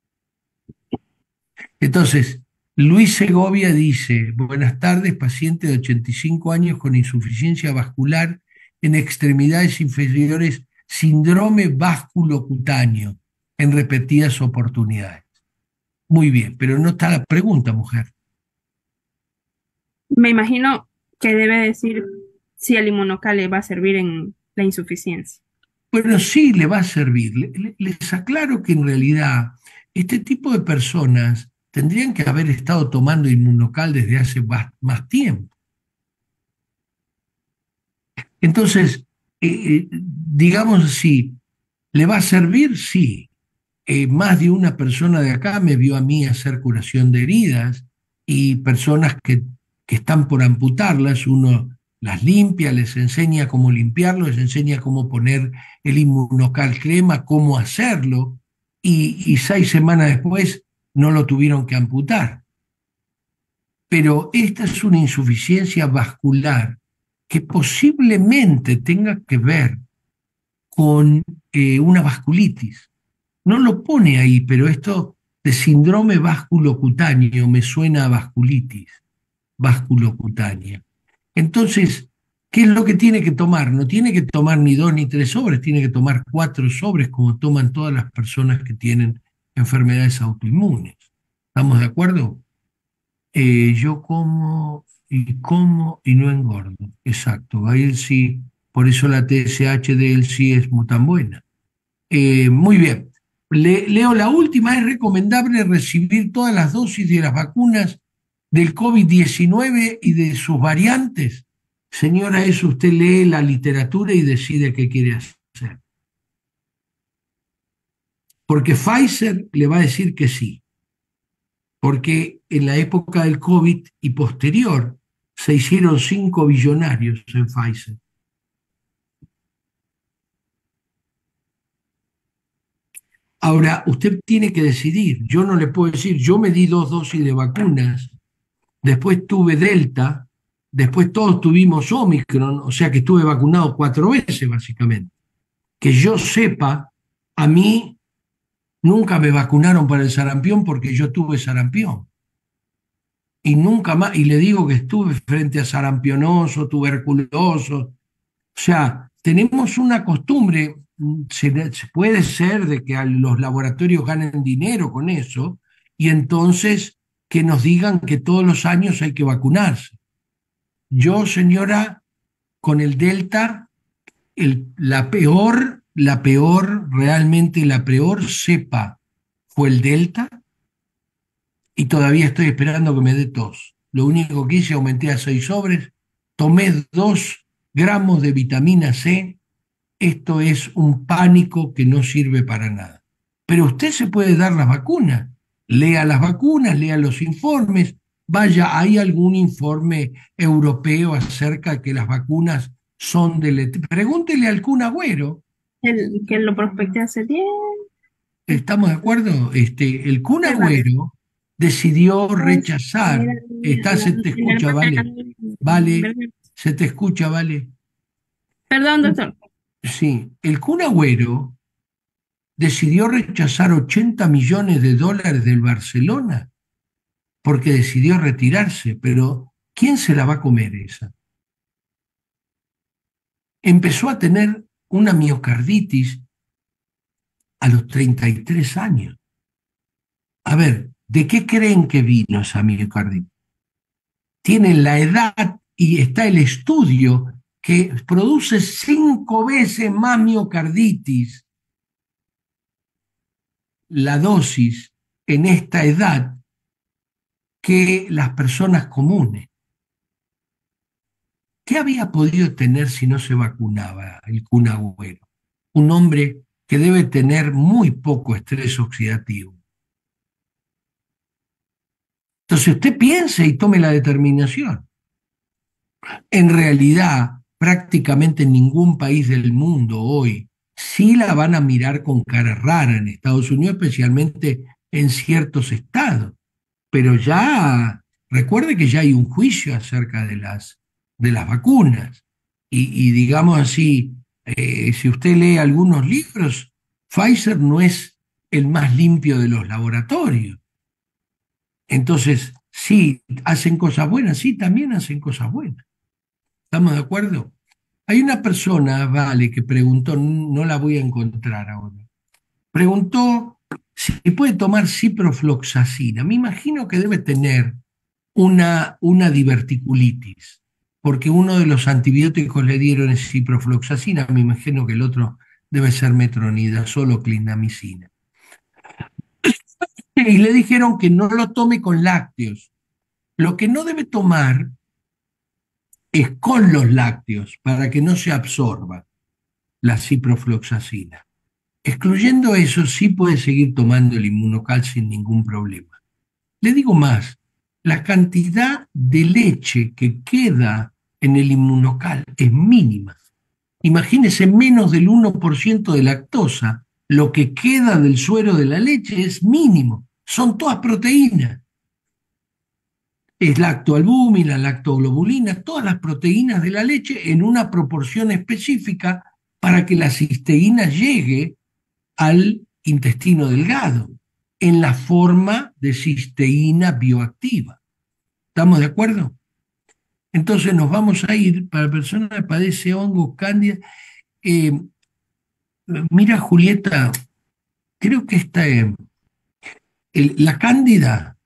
Entonces, Luis Segovia dice, buenas tardes, paciente de ochenta y cinco años con insuficiencia vascular en extremidades inferiores, síndrome vasculocutáneo, en repetidas oportunidades. Muy bien, pero no está la pregunta, mujer. Me imagino que debe decir si el inmunocal le va a servir en la insuficiencia. Bueno, sí le va a servir. Le- le- les aclaro que en realidad este tipo de personas tendrían que haber estado tomando inmunocal desde hace más, más tiempo. Entonces, eh, eh, digamos así, ¿le va a servir? Sí. Eh, más de una persona de acá me vio a mí hacer curación de heridas y personas que, que están por amputarlas, uno las limpia, les enseña cómo limpiarlo, les enseña cómo poner el inmunocal crema, cómo hacerlo, y, y seis semanas después no lo tuvieron que amputar. Pero esta es una insuficiencia vascular que posiblemente tenga que ver con eh, una vasculitis. No lo pone ahí, pero esto de síndrome vasculocutáneo me suena a vasculitis vasculocutánea. Entonces, ¿qué es lo que tiene que tomar? No tiene que tomar ni dos ni tres sobres, tiene que tomar cuatro sobres como toman todas las personas que tienen enfermedades autoinmunes. ¿Estamos de acuerdo? Eh, yo como y como y no engordo. Exacto. Ahí él sí, por eso la T S H de él sí es muy tan buena. Eh, muy bien. Le- leo la última. ¿Es recomendable recibir todas las dosis de las vacunas del COVID diecinueve y de sus variantes? Señora, eso usted lee la literatura y decide qué quiere hacer. Porque Pfizer le va a decir que sí, porque en la época del COVID y posterior se hicieron cinco billonarios en Pfizer. Ahora, usted tiene que decidir. Yo no le puedo decir, yo me di dos dosis de vacunas, después tuve Delta, después todos tuvimos Omicron, o sea que estuve vacunado cuatro veces básicamente. Que yo sepa, a mí nunca me vacunaron para el sarampión porque yo tuve sarampión. Y nunca más, y le digo que estuve frente a sarampionoso, tuberculoso. O sea, tenemos una costumbre, mm, se, se puede ser de que a los laboratorios ganen dinero con eso, y entonces que nos digan que todos los años hay que vacunarse. Yo, señora, con el Delta, el- la peor, la peor, realmente la peor cepa fue el Delta y todavía estoy esperando que me dé tos. lo único que hice, aumenté a seis sobres, tomé dos gramos de vitamina C. Esto es un pánico que no sirve para nada. Pero usted se puede dar las vacunas. Lea las vacunas, lea los informes. Vaya, ¿hay algún informe europeo acerca de que las vacunas son del... Pregúntele al Kun Agüero. El que lo prospecté hace tiempo. ¿Estamos de acuerdo? Este, el Kun Sí, vale. Agüero decidió Pues, mira, rechazar. mira, Está, la- se te el escucha, hermano- vale. Vale, se te escucha, vale. Perdón, doctor. Sí, el Kun Agüero decidió rechazar ochenta millones de dólares del Barcelona porque decidió retirarse, pero ¿quién se la va a comer esa? Empezó a tener una miocarditis a los treinta y tres años. A ver, ¿de qué creen que vino esa miocarditis? Tienen la edad y está el estudio que produce cinco veces más miocarditis la dosis en esta edad que las personas comunes. ¿Qué había podido tener si no se vacunaba el Kun Agüero? Un hombre que debe tener muy poco estrés oxidativo. Entonces usted piense y tome la determinación. En realidad, prácticamente en ningún país del mundo hoy sí la van a mirar con cara rara en Estados Unidos, especialmente en ciertos estados. Pero ya, recuerde que ya hay un juicio acerca de las, de las vacunas. Y, y digamos así, eh, si usted lee algunos libros, Pfizer no es el más limpio de los laboratorios. Entonces, sí, hacen cosas buenas, sí, también hacen cosas buenas. ¿Estamos de acuerdo? Hay una persona, vale, que preguntó, no la voy a encontrar ahora, preguntó si puede tomar ciprofloxacina. Me imagino que debe tener una, una diverticulitis, porque uno de los antibióticos le dieron es ciprofloxacina, me imagino que el otro debe ser metronidazol o clindamicina. Y le dijeron que no lo tome con lácteos. Lo que no debe tomar es con los lácteos para que no se absorba la ciprofloxacina. Excluyendo eso, sí puede seguir tomando el inmunocal sin ningún problema. Le digo más, la cantidad de leche que queda en el inmunocal es mínima. Imagínese menos del uno por ciento de lactosa, lo que queda del suero de la leche es mínimo, son todas proteínas. Es lactoalbúmina, lactoglobulina, todas las proteínas de la leche en una proporción específica para que la cisteína llegue al intestino delgado, en la forma de cisteína bioactiva. ¿Estamos de acuerdo? Entonces nos vamos a ir, para la persona que padece hongo, cándida. Eh, mira, Julieta, creo que esta, eh, el- la cándida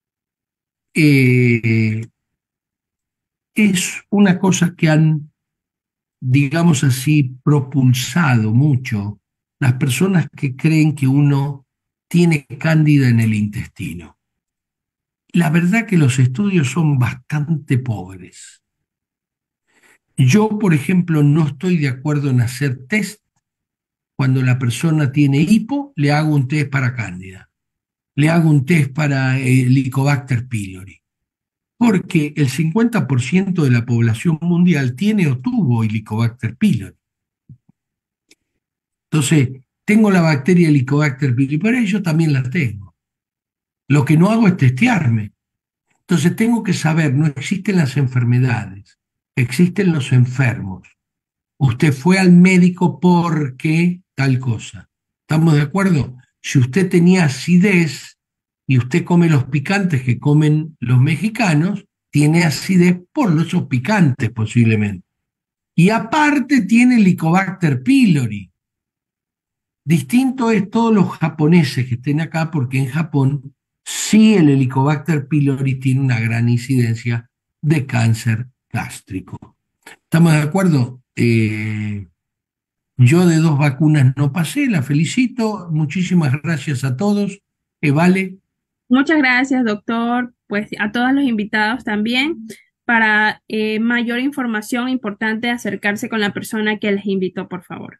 eh, es una cosa que han, digamos así, propulsado mucho las personas que creen que uno tiene cándida en el intestino. La verdad que los estudios son bastante pobres. Yo, por ejemplo, no estoy de acuerdo en hacer test. Cuando la persona tiene hipo, le hago un test para cándida. Le hago un test para el Helicobacter pylori. Porque el cincuenta por ciento de la población mundial tiene o tuvo Helicobacter pylori. Entonces, tengo la bacteria Helicobacter pylori, pero yo también la tengo. Lo que no hago es testearme. Entonces, tengo que saber, no existen las enfermedades, existen los enfermos. Usted fue al médico porque tal cosa. ¿Estamos de acuerdo? Si usted tenía acidez y usted come los picantes que comen los mexicanos, tiene acidez por los picantes posiblemente. Y aparte tiene Helicobacter pylori. Distinto es todos los japoneses que estén acá, porque en Japón sí el Helicobacter pylori tiene una gran incidencia de cáncer gástrico. ¿Estamos de acuerdo? Eh, yo de dos vacunas no pasé, la felicito. Muchísimas gracias a todos. Eh, vale, Muchas gracias, doctor. Pues a todos los invitados también. Para eh, mayor información, importante acercarse con la persona que les invitó, por favor.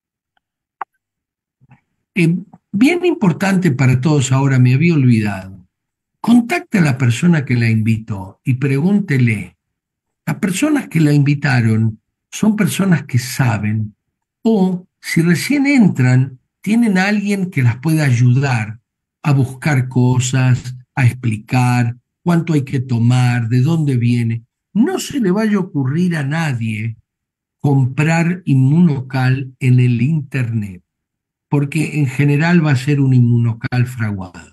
Eh, Bien importante para todos ahora, me había olvidado. Contacte a la persona que la invitó y pregúntele. Las personas que la invitaron son personas que saben o si recién entran, tienen a alguien que las pueda ayudar a buscar cosas, a explicar cuánto hay que tomar, de dónde viene. No se le vaya a ocurrir a nadie comprar Inmunocal en el Internet, porque en general va a ser un Inmunocal fraguado.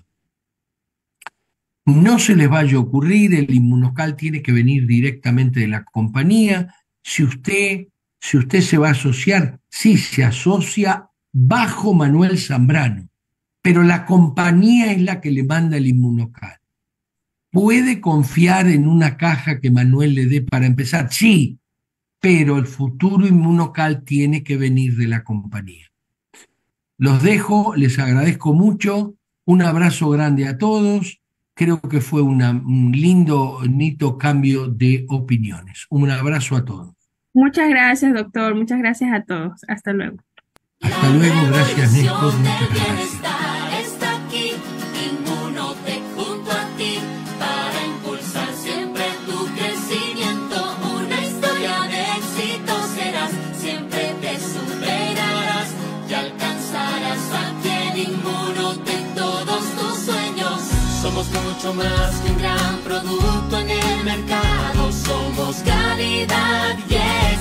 No se les vaya a ocurrir, el Inmunocal tiene que venir directamente de la compañía. Si usted, si usted se va a asociar, sí se asocia bajo Manuel Zambrano, pero la compañía es la que le manda el Inmunocal. ¿Puede confiar en una caja que Manuel le dé para empezar? Sí, pero el futuro Inmunocal tiene que venir de la compañía. Los dejo, les agradezco mucho, un abrazo grande a todos. Creo que fue una, un lindo, bonito cambio de opiniones. Un abrazo a todos. Muchas gracias, doctor. Muchas gracias a todos. Hasta luego. Hasta luego, gracias Néstor, muchas gracias. Está aquí, Inmunotech junto a ti, para impulsar siempre tu crecimiento. Una historia de éxito serás, siempre te superarás y alcanzarás aquí en Inmunotech todos tus sueños. Somos mucho más que un gran producto en el mercado, somos calidad, yeah.